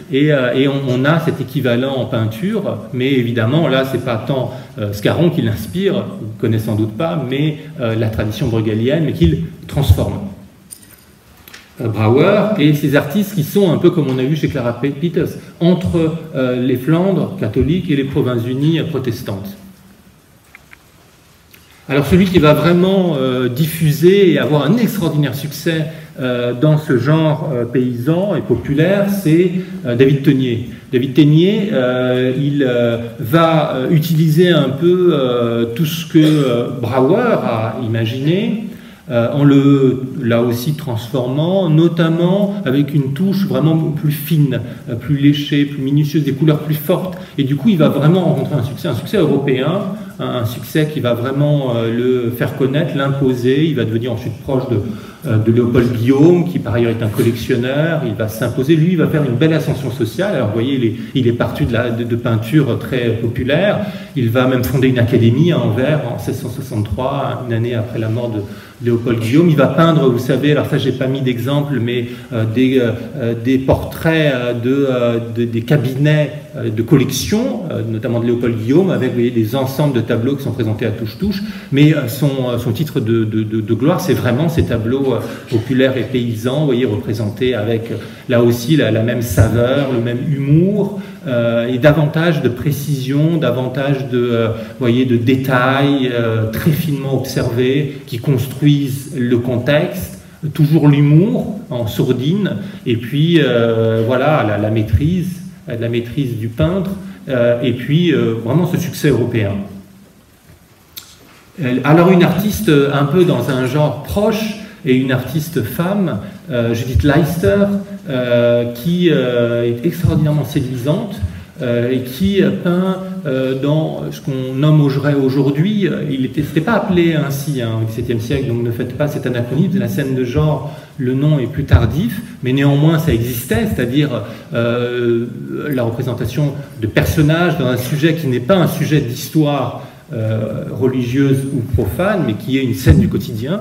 et, euh, et on, on a cet équivalent en peinture, mais évidemment là c'est pas tant euh, Scarron qui l'inspire, vous ne connaissez sans doute pas, mais euh, la tradition bruegélienne, mais qu'il transforme. Euh, Brouwer et ces artistes qui sont un peu comme on a vu chez Clara Peters, entre euh, les Flandres catholiques et les Provinces-Unies protestantes. Alors celui qui va vraiment euh, diffuser et avoir un extraordinaire succès euh, dans ce genre euh, paysan et populaire, c'est euh, David Teniers. David Teniers, euh, il euh, va euh, utiliser un peu euh, tout ce que euh, Brouwer a imaginé, euh, en le, là aussi, transformant, notamment avec une touche vraiment plus fine, euh, plus léchée, plus minutieuse, des couleurs plus fortes. Et du coup, il va vraiment rencontrer un succès, un succès européen, un succès qui va vraiment euh, le faire connaître, l'imposer. Il va devenir ensuite proche de, euh, de Léopold Guillaume, qui par ailleurs est un collectionneur. Il va s'imposer. Lui, il va faire une belle ascension sociale. Alors, vous voyez, il est, il est parti de, la, de, de peinture très populaire. Il va même fonder une académie à Anvers en mille sept cent soixante-trois, une année après la mort de Léopold Guillaume. Il va peindre, vous savez, alors ça, j'ai pas mis d'exemple, mais euh, des, euh, des portraits euh, de, euh, de, des cabinets euh, de collection, euh, notamment de Léopold Guillaume, avec, vous voyez, des ensembles de tableaux qui sont présentés à touche-touche, mais son, son titre de, de, de, de gloire, c'est vraiment ces tableaux populaires et paysans, vous voyez, représentés avec, là aussi, la, la même saveur, le même humour, euh, et davantage de précision, davantage de, euh, voyez, de détails euh, très finement observés, qui construisent le contexte, toujours l'humour en sourdine, et puis, euh, voilà, la, la maîtrise, la maîtrise du peintre, euh, et puis, euh, vraiment ce succès européen. Alors une artiste un peu dans un genre proche et une artiste femme, euh, Judith Leister, euh, qui euh, est extraordinairement séduisante euh, et qui peint euh, dans ce qu'on nomme aujourd'hui, il n'était pas appelé ainsi hein, au dix-septième siècle, donc ne faites pas cet anachronisme, la scène de genre, le nom est plus tardif, mais néanmoins ça existait, c'est-à-dire euh, la représentation de personnages dans un sujet qui n'est pas un sujet d'histoire Euh, religieuse ou profane, mais qui est une scène du quotidien.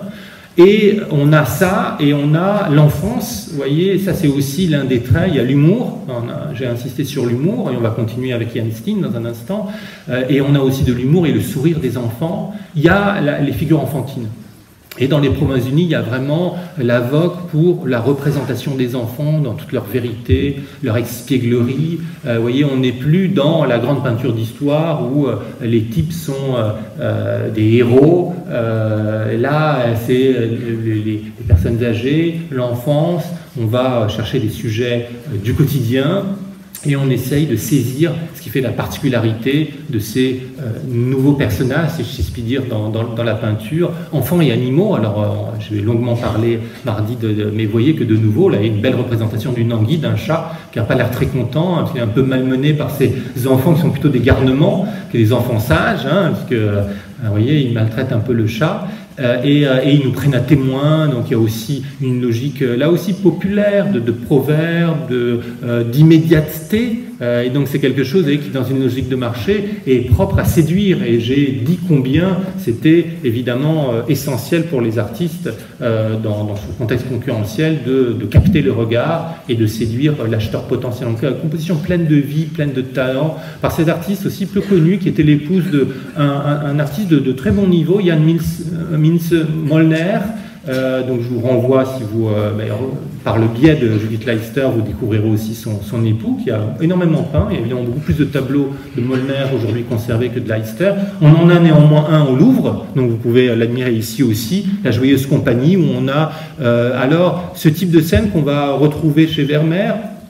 Et on a ça, et on a l'enfance, vous voyez, ça c'est aussi l'un des traits, il y a l'humour, j'ai insisté sur l'humour, et on va continuer avec Jan Steen dans un instant, euh, et on a aussi de l'humour et le sourire des enfants, il y a la, les figures enfantines. Et dans les Provinces-Unies, il y a vraiment la vogue pour la représentation des enfants dans toute leur vérité, leur espièglerie. Euh, vous voyez, on n'est plus dans la grande peinture d'histoire où euh, les types sont euh, euh, des héros. Euh, là, c'est les, les, les personnes âgées, l'enfance. On va chercher des sujets euh, du quotidien. Et on essaye de saisir ce qui fait la particularité de ces euh, nouveaux personnages, si je puis dire, dans, dans, dans la peinture, enfants et animaux. Alors, euh, je vais longuement parler mardi, de, de, mais vous voyez que de nouveau, là, il y a une belle représentation d'une anguille, d'un chat, qui n'a pas l'air très content, hein, qui est un peu malmené par ces enfants qui sont plutôt des garnements, que des enfants sages, hein, parce que, euh, vous voyez, ils maltraitent un peu le chat. Euh, et, euh, et ils nous prennent à témoin, donc il y a aussi une logique euh, là aussi populaire de, de proverbes, de, euh, d'immédiateté, euh, et donc c'est quelque chose et qui dans une logique de marché est propre à séduire, et j'ai dit combien c'était évidemment euh, essentiel pour les artistes euh, dans, dans ce contexte concurrentiel de, de capter le regard et de séduire euh, l'acheteur potentiel. Donc une composition pleine de vie, pleine de talent, par ces artistes aussi peu connus qui étaient l'épouse d'un un, un artiste de, de très bon niveau, Jan Mills, euh, Mince Molnar, euh, donc je vous renvoie, si vous, euh, par le biais de Judith Leister, vous découvrirez aussi son, son époux, qui a énormément peint. Il y a évidemment beaucoup plus de tableaux de Molnar aujourd'hui conservés que de Leister. On en a néanmoins un au Louvre, donc vous pouvez l'admirer ici aussi, La Joyeuse Compagnie, où on a euh, alors ce type de scène qu'on va retrouver chez Vermeer,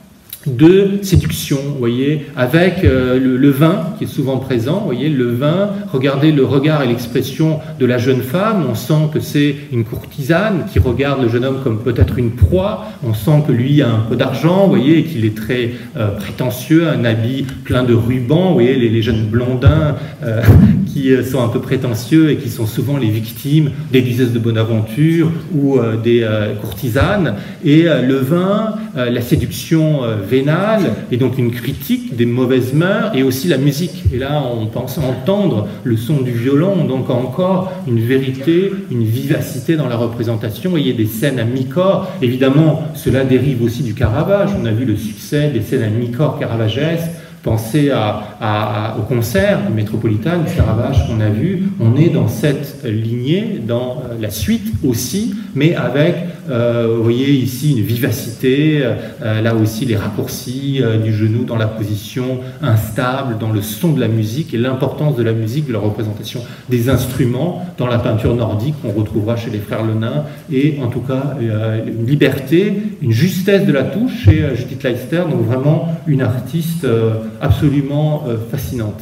de séduction, vous voyez, avec euh, le, le vin qui est souvent présent, vous voyez, le vin, regardez le regard et l'expression de la jeune femme, on sent que c'est une courtisane qui regarde le jeune homme comme peut-être une proie, on sent que lui a un peu d'argent, vous voyez, et qu'il est très euh, prétentieux, un habit plein de rubans, vous voyez, les, les jeunes blondins euh, qui sont un peu prétentieux et qui sont souvent les victimes des Élisées de Bonaventure ou euh, des euh, courtisanes, et euh, le vin, euh, la séduction euh, vénale, et donc une critique des mauvaises mœurs, et aussi la musique. Et là, on pense entendre le son du violon, donc encore une vérité, une vivacité dans la représentation. Vous voyez, des scènes à mi-corps. Évidemment, cela dérive aussi du Caravage. On a vu le succès des scènes à mi-corps caravagesques. Pensez à, à, au concert du Métropolitain, du Caravage qu'on a vu. On est dans cette lignée, dans la suite aussi, mais avec, euh, vous voyez ici, une vivacité, euh, là aussi les raccourcis euh, du genou dans la position instable, dans le son de la musique et l'importance de la musique, de la représentation des instruments dans la peinture nordique qu'on retrouvera chez les frères Le Nain, et en tout cas euh, une liberté, une justesse de la touche chez euh, Judith Leister, donc vraiment une artiste euh, absolument euh, fascinante.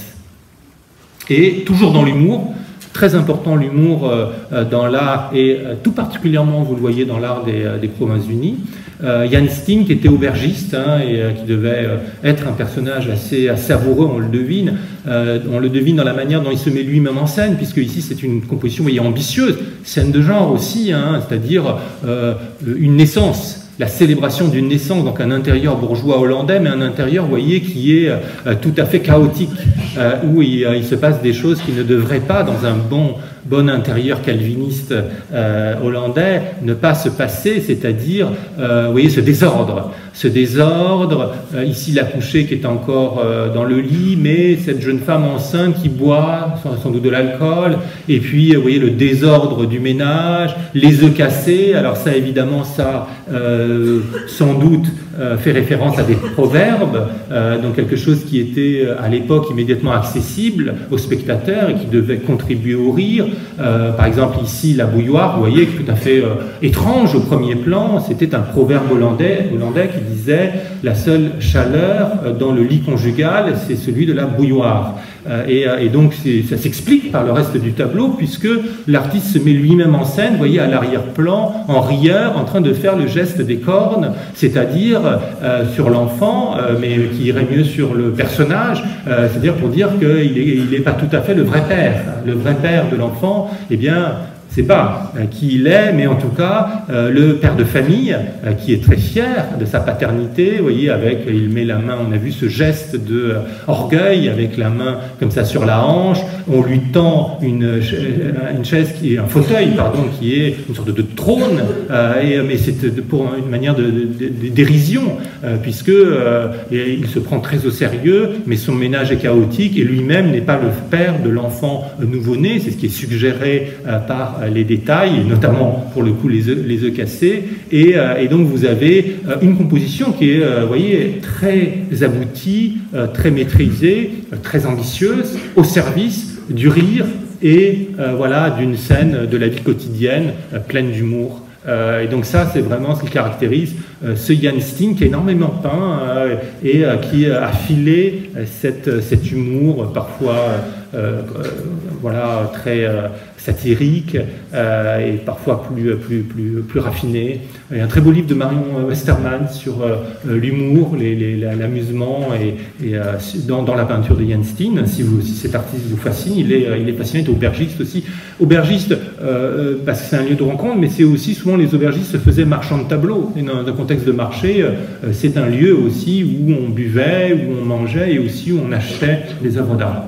Et toujours dans l'humour, très important l'humour euh, dans l'art, et euh, tout particulièrement, vous le voyez, dans l'art des, des Provinces-Unies. Euh, Jan Steen, qui était aubergiste, hein, et euh, qui devait euh, être un personnage assez, assez savoureux, on le devine. Euh, on le devine dans la manière dont il se met lui-même en scène, puisque ici c'est une composition, vous voyez, ambitieuse, scène de genre aussi, hein, c'est-à-dire euh, une naissance. La célébration d'une naissance, donc un intérieur bourgeois hollandais, mais un intérieur, vous voyez, qui est euh, tout à fait chaotique, euh, où il, euh, il se passe des choses qui ne devraient pas, dans un bon, bon intérieur calviniste euh, hollandais, ne pas se passer, c'est-à-dire, euh, vous voyez, ce désordre. Ce désordre, euh, ici l'accouchée qui est encore euh, dans le lit, mais cette jeune femme enceinte qui boit sans, sans doute de l'alcool, et puis, vous voyez, le désordre du ménage, les œufs cassés. Alors ça, évidemment, ça... Euh, Euh, sans doute euh, fait référence à des proverbes, euh, donc quelque chose qui était euh, à l'époque immédiatement accessible aux spectateurs et qui devait contribuer au rire. Euh, par exemple ici la bouilloire, vous voyez, tout à fait euh, étrange au premier plan, c'était un proverbe hollandais, hollandais qui disait « la seule chaleur euh, dans le lit conjugal, c'est celui de la bouilloire ». Euh, et, et donc ça s'explique par le reste du tableau, puisque l'artiste se met lui-même en scène, vous voyez, à l'arrière-plan, en rieur, en train de faire le geste des cornes, c'est-à-dire euh, sur l'enfant, euh, mais qui irait mieux sur le personnage, euh, c'est-à-dire pour dire qu'il n'est il est pas tout à fait le vrai père. Le vrai père de l'enfant, eh bien, c'est pas euh, qui il est, mais en tout cas euh, le père de famille euh, qui est très fier de sa paternité. Vous voyez, avec, il met la main, on a vu ce geste de euh, orgueil avec la main comme ça sur la hanche. On lui tend une, une chaise qui est un fauteuil, pardon, qui est une sorte de trône, euh, et, mais c'est pour une manière de, de, de dérision, euh, puisque euh, il se prend très au sérieux, mais son ménage est chaotique et lui-même n'est pas le père de l'enfant nouveau-né. C'est ce qui est suggéré euh, par les détails, et notamment pour le coup les œufs, les œufs cassés, et, euh, et donc vous avez euh, une composition qui est, euh, vous voyez, très aboutie, euh, très maîtrisée, euh, très ambitieuse, au service du rire et euh, voilà, d'une scène de la vie quotidienne euh, pleine d'humour. Euh, et donc ça, c'est vraiment ce qui caractérise euh, ce Jan Steen qui a énormément peint euh, et euh, qui a filé euh, cette, cet humour parfois euh, euh, voilà, très euh, satirique euh, et parfois plus, plus, plus, plus raffiné. Il y a un très beau livre de Marion Westermann sur euh, l'humour, l'amusement et, et euh, dans, dans la peinture de Jan Steen. Si, vous, si cet artiste vous fascine, il est, il est fasciné, il est aubergiste aussi. Aubergiste euh, parce que c'est un lieu de rencontre, mais c'est aussi souvent les aubergistes se faisaient marchands de tableaux. Et dans un contexte de marché, euh, c'est un lieu aussi où on buvait, où on mangeait et aussi où on achetait des œuvres d'art.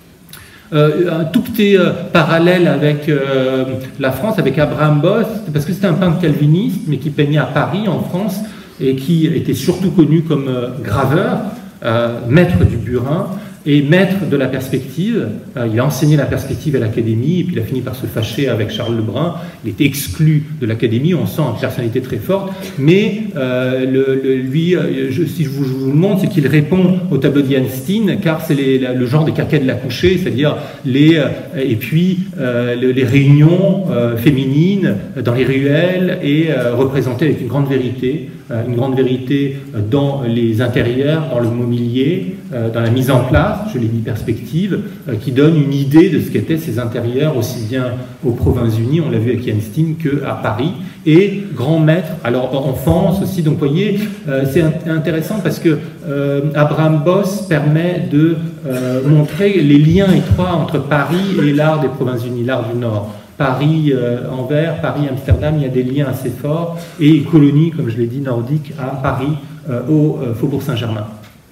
Euh, un tout petit euh, parallèle avec euh, la France, avec Abraham Bosse, parce que c'était un peintre calviniste, mais qui peignait à Paris, en France, et qui était surtout connu comme euh, graveur, euh, maître du burin, et maître de la perspective. Euh, il a enseigné la perspective à l'Académie, et puis il a fini par se fâcher avec Charles Lebrun. Il était exclu de l'Académie, on sent une personnalité très forte, mais euh, le, le, lui, je, si je vous, je vous le montre, c'est qu'il répond au tableau de Jan Steen, car c'est le genre des caquets de la couchée, c'est-à-dire les... Euh, et puis euh, les, les réunions euh, féminines dans les ruelles, et euh, représentées avec une grande vérité, euh, une grande vérité dans les intérieurs, dans le mobilier, euh, dans la mise en place, je l'ai dit perspective, euh, qui donne une idée de ce qu'étaient ces intérieurs, aussi bien aux Provinces-Unies, on l'a vu avec Jan Steen, qu'à Paris, et grand maître, alors en France aussi. Donc vous voyez, euh, c'est intéressant parce que euh, Abraham Bosse permet de euh, montrer les liens étroits entre Paris et l'art des Provinces-Unies, l'art du Nord. Paris, euh, Anvers, Paris, Amsterdam, il y a des liens assez forts, et colonies, comme je l'ai dit, nordiques à Paris, euh, au euh, Faubourg Saint-Germain.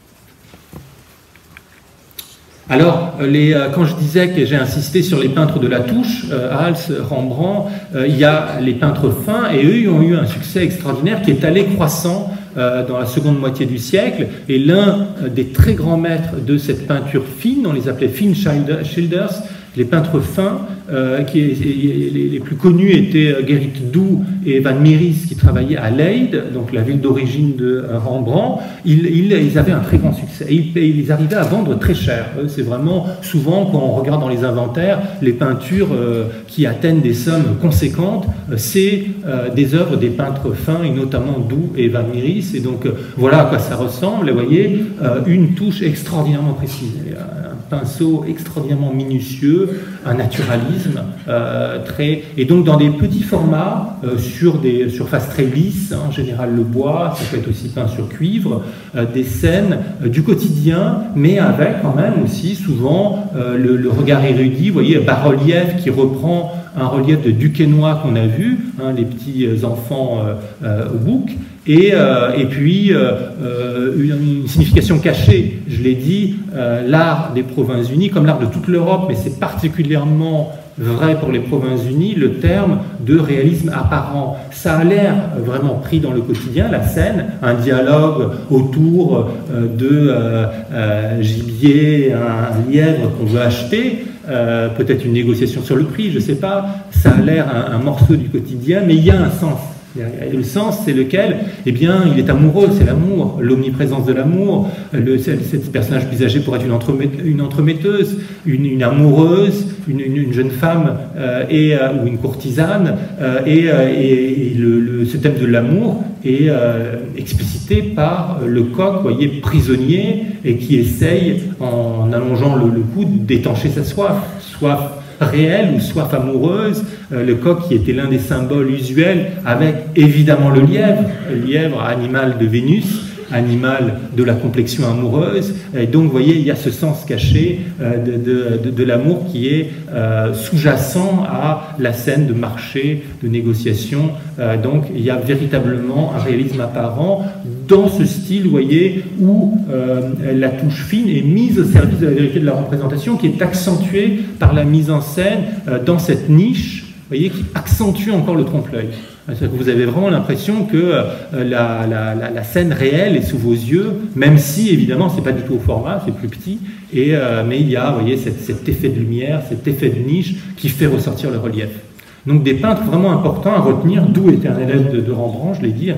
Alors, les, quand je disais que j'ai insisté sur les peintres de la touche, euh, Hals, Rembrandt, euh, il y a les peintres fins, et eux ils ont eu un succès extraordinaire qui est allé croissant euh, dans la seconde moitié du siècle. Et l'un des très grands maîtres de cette peinture fine, on les appelait fine schilders, les peintres fins, euh, qui, les, les plus connus étaient Gerrit Dou et Van Mieris, qui travaillaient à Leyde, donc la ville d'origine de Rembrandt. Ils, ils, ils avaient un très grand succès. Et ils, ils arrivaient à vendre très cher. C'est vraiment, souvent, quand on regarde dans les inventaires, les peintures euh, qui atteignent des sommes conséquentes, euh, c'est euh, des œuvres des peintres fins, et notamment Dou et Van Mieris. Et donc, euh, voilà à quoi ça ressemble. Vous voyez, euh, une touche extraordinairement précise. Un pinceau extraordinairement minutieux, un naturalisme euh, très... Et donc dans des petits formats, euh, sur des surfaces très lisses, hein, en général le bois, ça peut être aussi peint sur cuivre, euh, des scènes euh, du quotidien, mais avec quand même aussi souvent euh, le, le regard érudit, vous voyez, bas-relief qui reprend un relief de Duquesnoy qu'on a vu, hein, les petits enfants euh, euh, au bouc, et, euh, et puis euh, euh, une, une signification cachée, je l'ai dit, euh, l'art des Provinces-Unies, comme l'art de toute l'Europe, mais c'est particulièrement vrai pour les Provinces-Unies, le terme de réalisme apparent. Ça a l'air vraiment pris dans le quotidien, la scène, un dialogue autour euh, de euh, euh, gibier, un lièvre qu'on veut acheter, Euh, peut-être une négociation sur le prix, je ne sais pas, ça a l'air un, un morceau du quotidien, mais il y a un sens. Et le sens, c'est lequel? Eh bien, il est amoureux, c'est l'amour, l'omniprésence de l'amour. Le, ce personnage visagé pourrait être une, entremet, une entremetteuse, une, une amoureuse, une, une, une jeune femme euh, et, euh, ou une courtisane. Euh, et et, et le, le, ce thème de l'amour est euh, explicité par le coq, vous voyez, prisonnier, et qui essaye, en allongeant le, le cou, d'étancher sa soif, soif réelle ou soif amoureuse, euh, le coq qui était l'un des symboles usuels, avec évidemment le lièvre, le lièvre, animal de Vénus, animal de la complexion amoureuse, et donc vous voyez, il y a ce sens caché euh, de, de, de, de l'amour qui est euh, sous-jacent à la scène de marché, de négociation, euh, donc il y a véritablement un réalisme apparent dans ce style, vous voyez, où euh, la touche fine est mise au service de la vérité de la représentation, qui est accentuée par la mise en scène euh, dans cette niche, vous voyez, qui accentue encore le trompe-l'œil. Vous avez vraiment l'impression que euh, la, la, la, la scène réelle est sous vos yeux, même si, évidemment, c'est pas du tout au format, c'est plus petit, et, euh, mais il y a, vous voyez, cet, cet effet de lumière, cet effet de niche qui fait ressortir le relief. Donc des peintres vraiment importants à retenir, Dou était un élève de, de Rembrandt, je l'ai dit.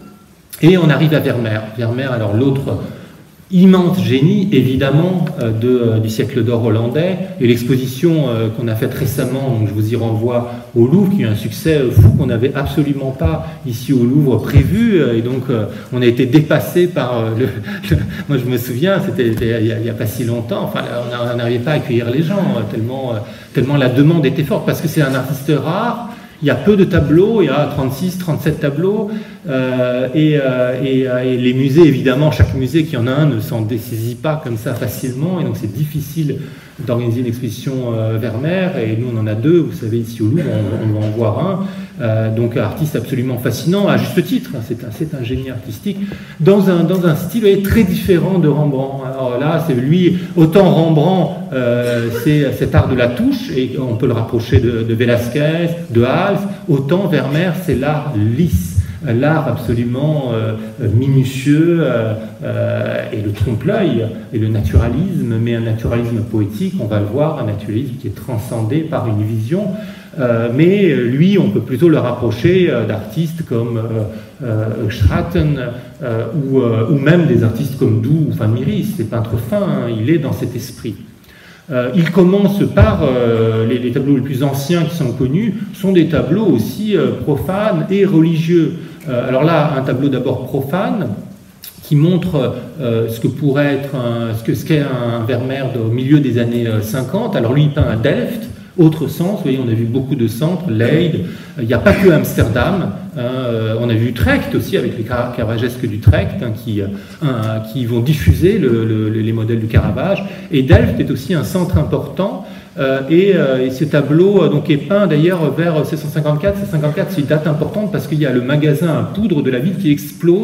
Et on arrive à Vermeer. Vermeer, alors l'autre immense génie, évidemment, euh, de, euh, du siècle d'or hollandais. Et l'exposition euh, qu'on a faite récemment, donc je vous y renvoie, au Louvre, qui a eu un succès fou qu'on n'avait absolument pas ici au Louvre prévu. Et donc, euh, on a été dépassé par euh, le, le... Moi, je me souviens, c'était il n'y a, a pas si longtemps. Enfin, on n'arrivait pas à accueillir les gens, euh, tellement, euh, tellement la demande était forte, parce que c'est un artiste rare. Il y a peu de tableaux, il y a trente-six, trente-sept tableaux, euh, et, euh, et, euh, et les musées, évidemment, chaque musée qui en a un ne s'en dessaisit pas comme ça facilement, et donc c'est difficile d'organiser une exposition euh, Vermeer, et nous on en a deux, vous savez, ici au Louvre, on, on va en voir un, euh, donc un artiste absolument fascinant, à juste titre, hein, c'est un, un génie artistique, dans un, dans un style voyez, très différent de Rembrandt. Alors là, c'est lui, autant Rembrandt, euh, c'est cet art de la touche, et on peut le rapprocher de, de Velázquez, de Hals, autant Vermeer, c'est l'art lisse, l'art absolument euh, minutieux, euh, euh, et le trompe-l'œil, et le naturalisme, mais un naturalisme poétique, on va le voir, un naturalisme qui est transcendé par une vision, euh, mais lui, on peut plutôt le rapprocher euh, d'artistes comme euh, euh, Schratten, euh, ou, euh, ou même des artistes comme Dou ou Van Mieris, ces peintres fins, hein, il est dans cet esprit. Euh, il commence par, euh, les, les tableaux les plus anciens qui sont connus, sont des tableaux aussi euh, profanes et religieux. Euh, alors là, un tableau d'abord profane, qui montre euh, ce que pourrait être, un, ce que ce qu'est un Vermeer au milieu des années cinquante. Alors lui, il peint à Delft, autre centre, vous voyez, on a vu beaucoup de centres, Leyde, il n'y a pas que Amsterdam, hein, on a vu Utrecht aussi, avec les Caravagesques d'Utrecht, hein, qui, hein, qui vont diffuser le, le, les modèles du Caravage, et Delft est aussi un centre important, euh, et, euh, et ce tableau euh, donc, est peint d'ailleurs vers seize cent cinquante-quatre, seize cent cinquante-quatre c'est une date importante parce qu'il y a le magasin à poudre de la ville qui explose,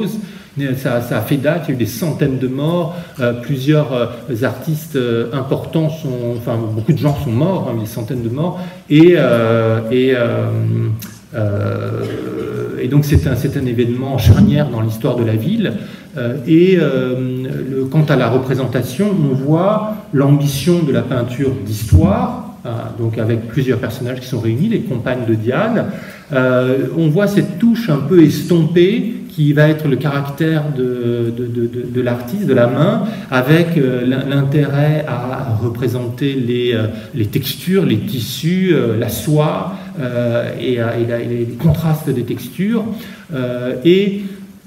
Ça, ça a fait date, il y a eu des centaines de morts, euh, plusieurs euh, artistes euh, importants sont, enfin beaucoup de gens sont morts, hein, des centaines de morts, et, euh, et, euh, euh, et donc c'est un, c'est un événement charnière dans l'histoire de la ville. Euh, et euh, le, quant à la représentation, on voit l'ambition de la peinture d'histoire, hein, donc avec plusieurs personnages qui sont réunis, les compagnes de Diane. Euh, on voit cette touche un peu estompée qui va être le caractère de, de, de, de, de l'artiste, de la main, avec euh, l'intérêt à représenter les, euh, les textures, les tissus, euh, la soie euh, et, et, la, et les contrastes des textures. Euh, et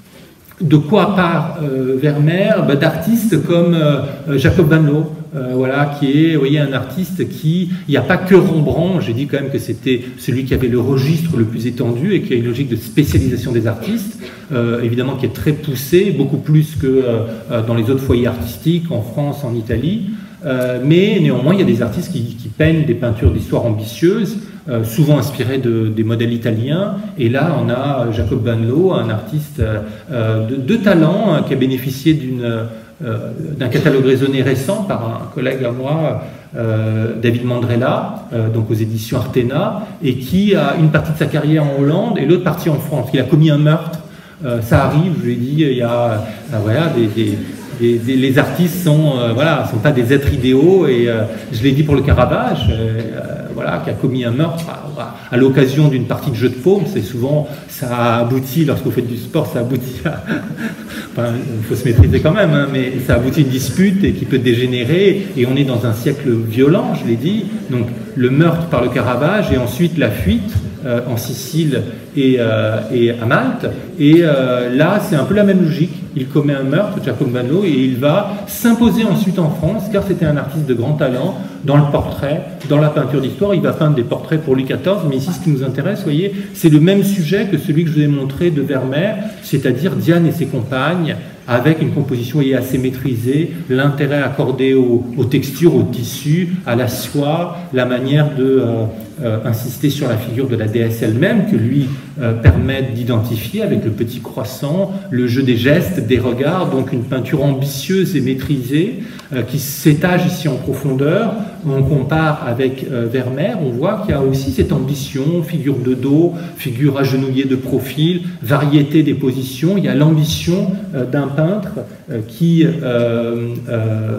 de quoi part euh, Vermeer? Bah, d'artistes comme euh, Jacob Van Loo, euh, voilà, qui est, vous voyez, un artiste qui, il n'y a pas que Rembrandt, j'ai dit quand même que c'était celui qui avait le registre le plus étendu et qui a une logique de spécialisation des artistes, euh, évidemment qui est très poussée, beaucoup plus que euh, dans les autres foyers artistiques, en France, en Italie. Euh, mais néanmoins, il y a des artistes qui, qui peignent des peintures d'histoire ambitieuses, euh, souvent inspirées de, des modèles italiens. Et là, on a Jacob Van Loo, un artiste euh, de, de talent, hein, qui a bénéficié d'une, euh, d'un catalogue raisonné récent par un collègue à moi, euh, David Mandrella, euh, donc aux éditions Artena, et qui a une partie de sa carrière en Hollande et l'autre partie en France. Il a commis un meurtre. Euh, ça arrive, je l'ai dit, il y a euh, voilà, des... des Des, des, les artistes sont, euh, voilà, sont pas des êtres idéaux, et euh, je l'ai dit pour le Caravage, euh, voilà, qui a commis un meurtre à, à l'occasion d'une partie de jeu de paume. C'est souvent, ça aboutit, lorsque vous faites du sport, ça aboutit à, enfin, il faut se maîtriser quand même, hein, mais ça aboutit à une dispute et qui peut dégénérer, et on est dans un siècle violent, je l'ai dit, donc le meurtre par le Caravage et ensuite la fuite euh, en Sicile et, euh, et à Malte, et euh, là c'est un peu la même logique. Il commet un meurtre, Jacob Van Loo, et il va s'imposer ensuite en France, car c'était un artiste de grand talent dans le portrait, dans la peinture d'histoire. Il va peindre des portraits pour Louis quatorze, mais ici, ce qui nous intéresse, vous voyez, c'est le même sujet que celui que je vous ai montré de Vermeer, c'est-à-dire Diane et ses compagnes, avec une composition voyez, assez maîtrisée, l'intérêt accordé aux, aux textures, aux tissus, à la soie, la manière de euh, euh, insister sur la figure de la déesse elle-même, que lui euh, permet d'identifier avec le petit croissant, le jeu des gestes, des regards, donc une peinture ambitieuse et maîtrisée, euh, qui s'étage ici en profondeur. On compare avec euh, Vermeer, on voit qu'il y a aussi cette ambition, figure de dos, figure agenouillée de profil, variété des positions. Il y a l'ambition euh, d'un peintre euh, qui euh, euh,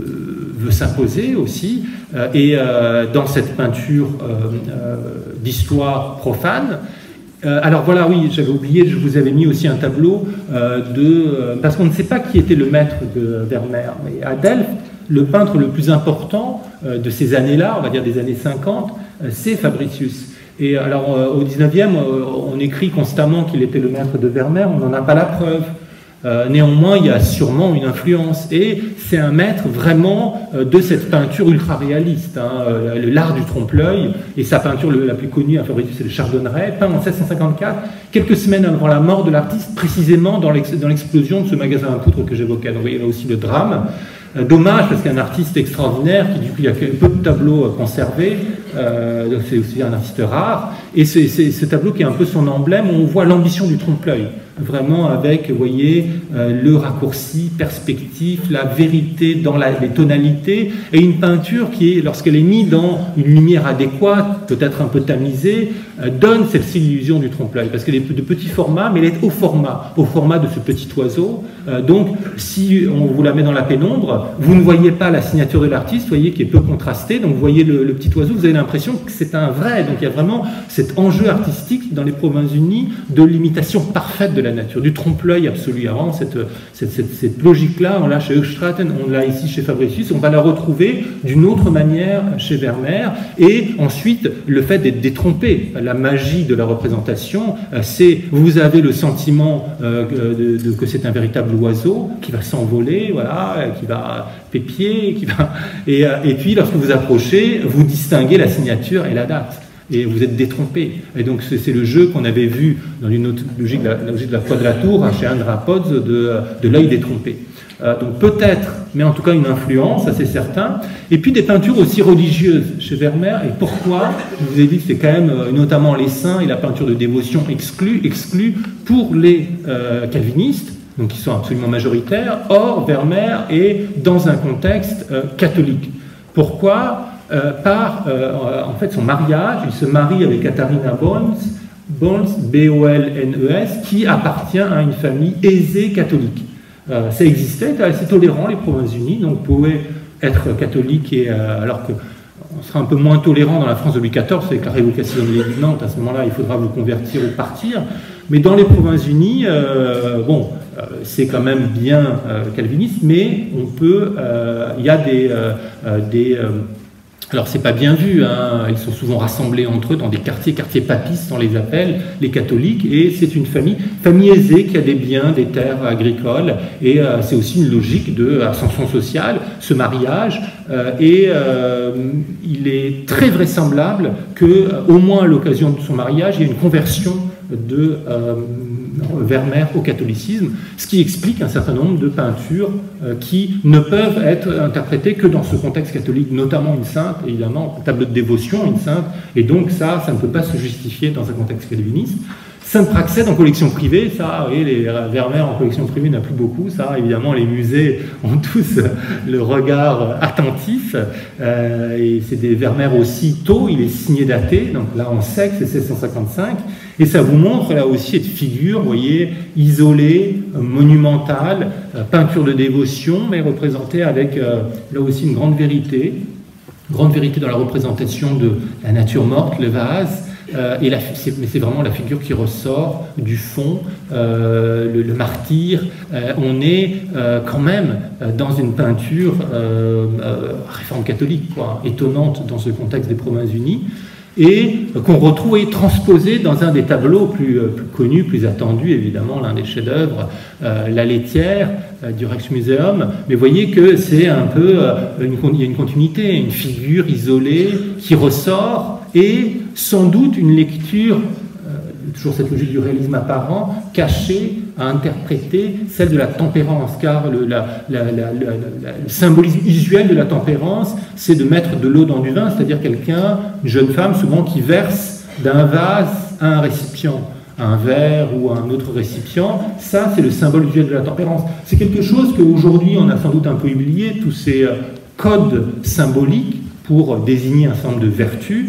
veut s'imposer aussi, euh, et euh, dans cette peinture euh, euh, d'histoire profane. Euh, alors voilà, oui, j'avais oublié, je vous avais mis aussi un tableau euh, de... Euh, parce qu'on ne sait pas qui était le maître de Vermeer, mais à Delft, le peintre le plus important euh, de ces années-là, on va dire des années cinquante, euh, c'est Fabricius. Et alors euh, au dix-neuvième, euh, on écrit constamment qu'il était le maître de Vermeer, on n'en a pas la preuve. Euh, néanmoins, il y a sûrement une influence, et c'est un maître vraiment euh, de cette peinture ultra-réaliste, hein, euh, l'art du trompe-l'œil, et sa peinture le, la plus connue à Fabricius, c'est le Chardonneret, peint en mille sept cent cinquante-quatre, quelques semaines avant la mort de l'artiste, précisément dans l'explosion de ce magasin à poutres que j'évoquais. Donc vous voyez là aussi le drame. Euh, dommage, parce qu'un artiste extraordinaire, qui du coup il y a peu de tableaux euh, conservés, euh, donc c'est aussi un artiste rare, et c'est ce tableau qui est un peu son emblème, où on voit l'ambition du trompe-l'œil, vraiment avec, vous voyez, euh, le raccourci, perspective, la vérité dans la, les tonalités, et une peinture qui, est, lorsqu'elle est mise dans une lumière adéquate, peut-être un peu tamisée, euh, donne cette illusion du trompe-l'œil, parce qu'elle est de petit format, mais elle est au format, au format de ce petit oiseau. Euh, donc, si on vous la met dans la pénombre, vous ne voyez pas la signature de l'artiste, vous voyez, qui est peu contrastée, donc vous voyez le, le petit oiseau, vous avez l'impression que c'est un vrai, donc il y a vraiment cet enjeu artistique dans les Provinces-Unies de l'imitation parfaite de la nature, du trompe-l'œil absolu. Avant, cette, cette, cette, cette logique-là, on l'a chez Hochstraten, on l'a ici chez Fabricius, on va la retrouver d'une autre manière chez Vermeer, et ensuite, le fait d'être détrompé, la magie de la représentation, c'est, vous avez le sentiment euh, de, de, que c'est un véritable oiseau qui va s'envoler, voilà, qui va pépier, qui va... Et, et puis, lorsque vous approchez, vous distinguez la signature et la date. Et vous êtes détrompé. Et donc c'est le jeu qu'on avait vu dans une autre logique, la, la logique de la quadrature, hein, chez Andra Podz, de, de l'œil détrompé. Euh, donc peut-être, mais en tout cas une influence, ça c'est certain. Et puis des peintures aussi religieuses chez Vermeer. Et pourquoi? Je vous ai dit que c'est quand même notamment les saints et la peinture de dévotion exclue, exclue pour les euh, calvinistes. donc qui sont absolument majoritaires. Or, Vermeer est dans un contexte euh, catholique. Pourquoi? euh, Par euh, en fait son mariage, il se marie avec Katharina Bones, Bones, B O L N E S, qui appartient à une famille aisée catholique. Euh, ça existait, c'était assez tolérant, les Provinces-Unies, donc vous pouvez être catholique, et, euh, alors que on sera un peu moins tolérant dans la France de Louis quatorze, avec la révocation de l'édit de Nantes. À ce moment-là, il faudra vous convertir ou partir. Mais dans les Provinces-Unies, euh, bon, euh, c'est quand même bien euh, calviniste, mais on peut, euh, il y a des, euh, des euh, alors c'est pas bien vu, hein, ils sont souvent rassemblés entre eux dans des quartiers, quartiers papistes, on les appelle, les catholiques, et c'est une famille, famille aisée qui a des biens, des terres agricoles, et euh, c'est aussi une logique d'ascension sociale, ce mariage, euh, et euh, il est très vraisemblable que, euh, au moins à l'occasion de son mariage, il y a une conversion de euh, Vermeer au catholicisme, ce qui explique un certain nombre de peintures euh, qui ne peuvent être interprétées que dans ce contexte catholique, notamment une sainte, évidemment, un tableau de dévotion, une sainte, et donc ça, ça ne peut pas se justifier dans un contexte calviniste. Sainte Praxède en collection privée, ça, vous voyez, les Vermeer en collection privée, il n'y en a plus beaucoup, ça, évidemment, les musées ont tous le regard attentif, euh, et c'est des Vermeer aussi tôt, il est signé daté, donc là on sait que c'est seize cent cinquante-cinq, et ça vous montre là aussi cette figure, vous voyez, isolée, monumentale, euh, peinture de dévotion, mais représentée avec euh, là aussi une grande vérité, grande vérité dans la représentation de la nature morte, le vase. Euh, et mais c'est vraiment la figure qui ressort du fond, euh, le, le martyr. Euh, on est euh, quand même euh, dans une peinture euh, euh, réforme catholique, quoi, étonnante dans ce contexte des Provinces-Unies, et euh, qu'on retrouve et transposé dans un des tableaux plus, euh, plus connus, plus attendus, évidemment, l'un des chefs-d'œuvre, euh, La Laitière, euh, du Rijksmuseum. Mais vous voyez que c'est un peu, euh, une, il y a une continuité, une figure isolée qui ressort, et sans doute une lecture, euh, toujours cette logique du réalisme apparent, cachée à interpréter celle de la tempérance, car le, la, la, la, la, la, le symbolisme usuel de la tempérance, c'est de mettre de l'eau dans du vin, c'est-à-dire quelqu'un, une jeune femme souvent qui verse d'un vase à un récipient, un verre ou un autre récipient. Ça, c'est le symbole usuel de la tempérance. C'est quelque chose qu'aujourd'hui on a sans doute un peu oublié, tous ces euh, codes symboliques pour désigner un certain nombre de vertus,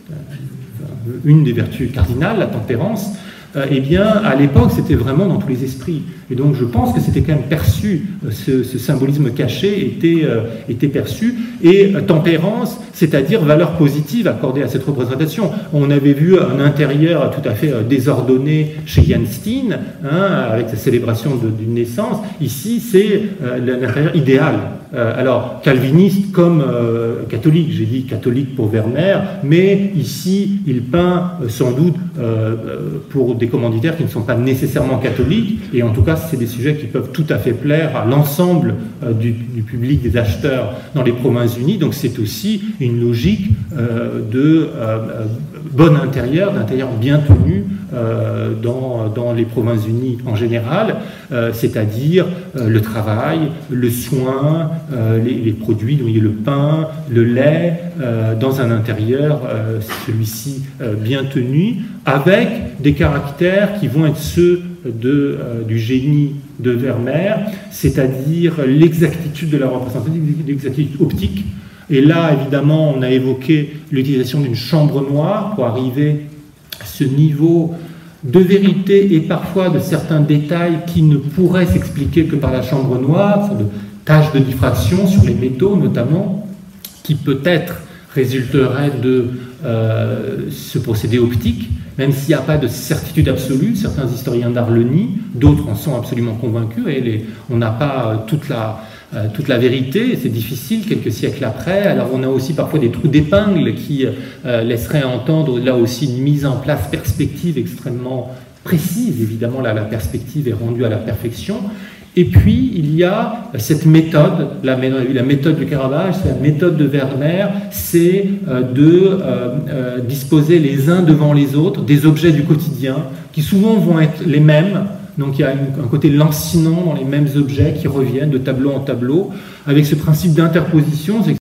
une des vertus cardinales, la tempérance, euh, eh bien, à l'époque, c'était vraiment dans tous les esprits. Et donc, je pense que c'était quand même perçu, ce, ce symbolisme caché était, euh, était perçu. Et euh, tempérance, c'est-à-dire valeur positive accordée à cette représentation. On avait vu un intérieur tout à fait euh, désordonné chez Jan Steen, hein, avec sa célébration d'une naissance. Ici, c'est euh, l'intérieur idéal. Euh, alors, calviniste comme euh, catholique, j'ai dit catholique pour Vermeer, mais ici, il peint euh, sans doute euh, pour des commanditaires qui ne sont pas nécessairement catholiques, et en tout cas, c'est des sujets qui peuvent tout à fait plaire à l'ensemble euh, du, du public des acheteurs dans les Provinces-Unies, donc c'est aussi une logique euh, de euh, bon intérieur, d'intérieur bien tenu euh, dans, dans les Provinces-Unies en général, euh, c'est-à-dire euh, le travail, le soin, euh, les, les produits, donc le pain, le lait, euh, dans un intérieur, euh, celui-ci euh, bien tenu, avec des caractères qui vont être ceux de, euh, du génie de Vermeer, c'est-à-dire l'exactitude de la représentation, l'exactitude optique. Et là, évidemment, on a évoqué l'utilisation d'une chambre noire pour arriver à ce niveau de vérité et parfois de certains détails qui ne pourraient s'expliquer que par la chambre noire, sur de taches de diffraction sur les métaux notamment, qui peut-être résulteraient de euh, ce procédé optique, même s'il n'y a pas de certitude absolue. Certains historiens d'art le nient, d'autres en sont absolument convaincus, et les, on n'a pas toute la, euh, toute la vérité, c'est difficile quelques siècles après. Alors on a aussi parfois des trous d'épingle qui euh, laisseraient entendre là aussi une mise en place perspective extrêmement précise. Évidemment, là la perspective est rendue à la perfection. Et puis, il y a cette méthode, la, la méthode du Caravage, c'est la méthode de Vermeer, c'est euh, de euh, euh, disposer les uns devant les autres des objets du quotidien, qui souvent vont être les mêmes. Donc il y a une, un côté lancinant dans les mêmes objets qui reviennent de tableau en tableau, avec ce principe d'interposition.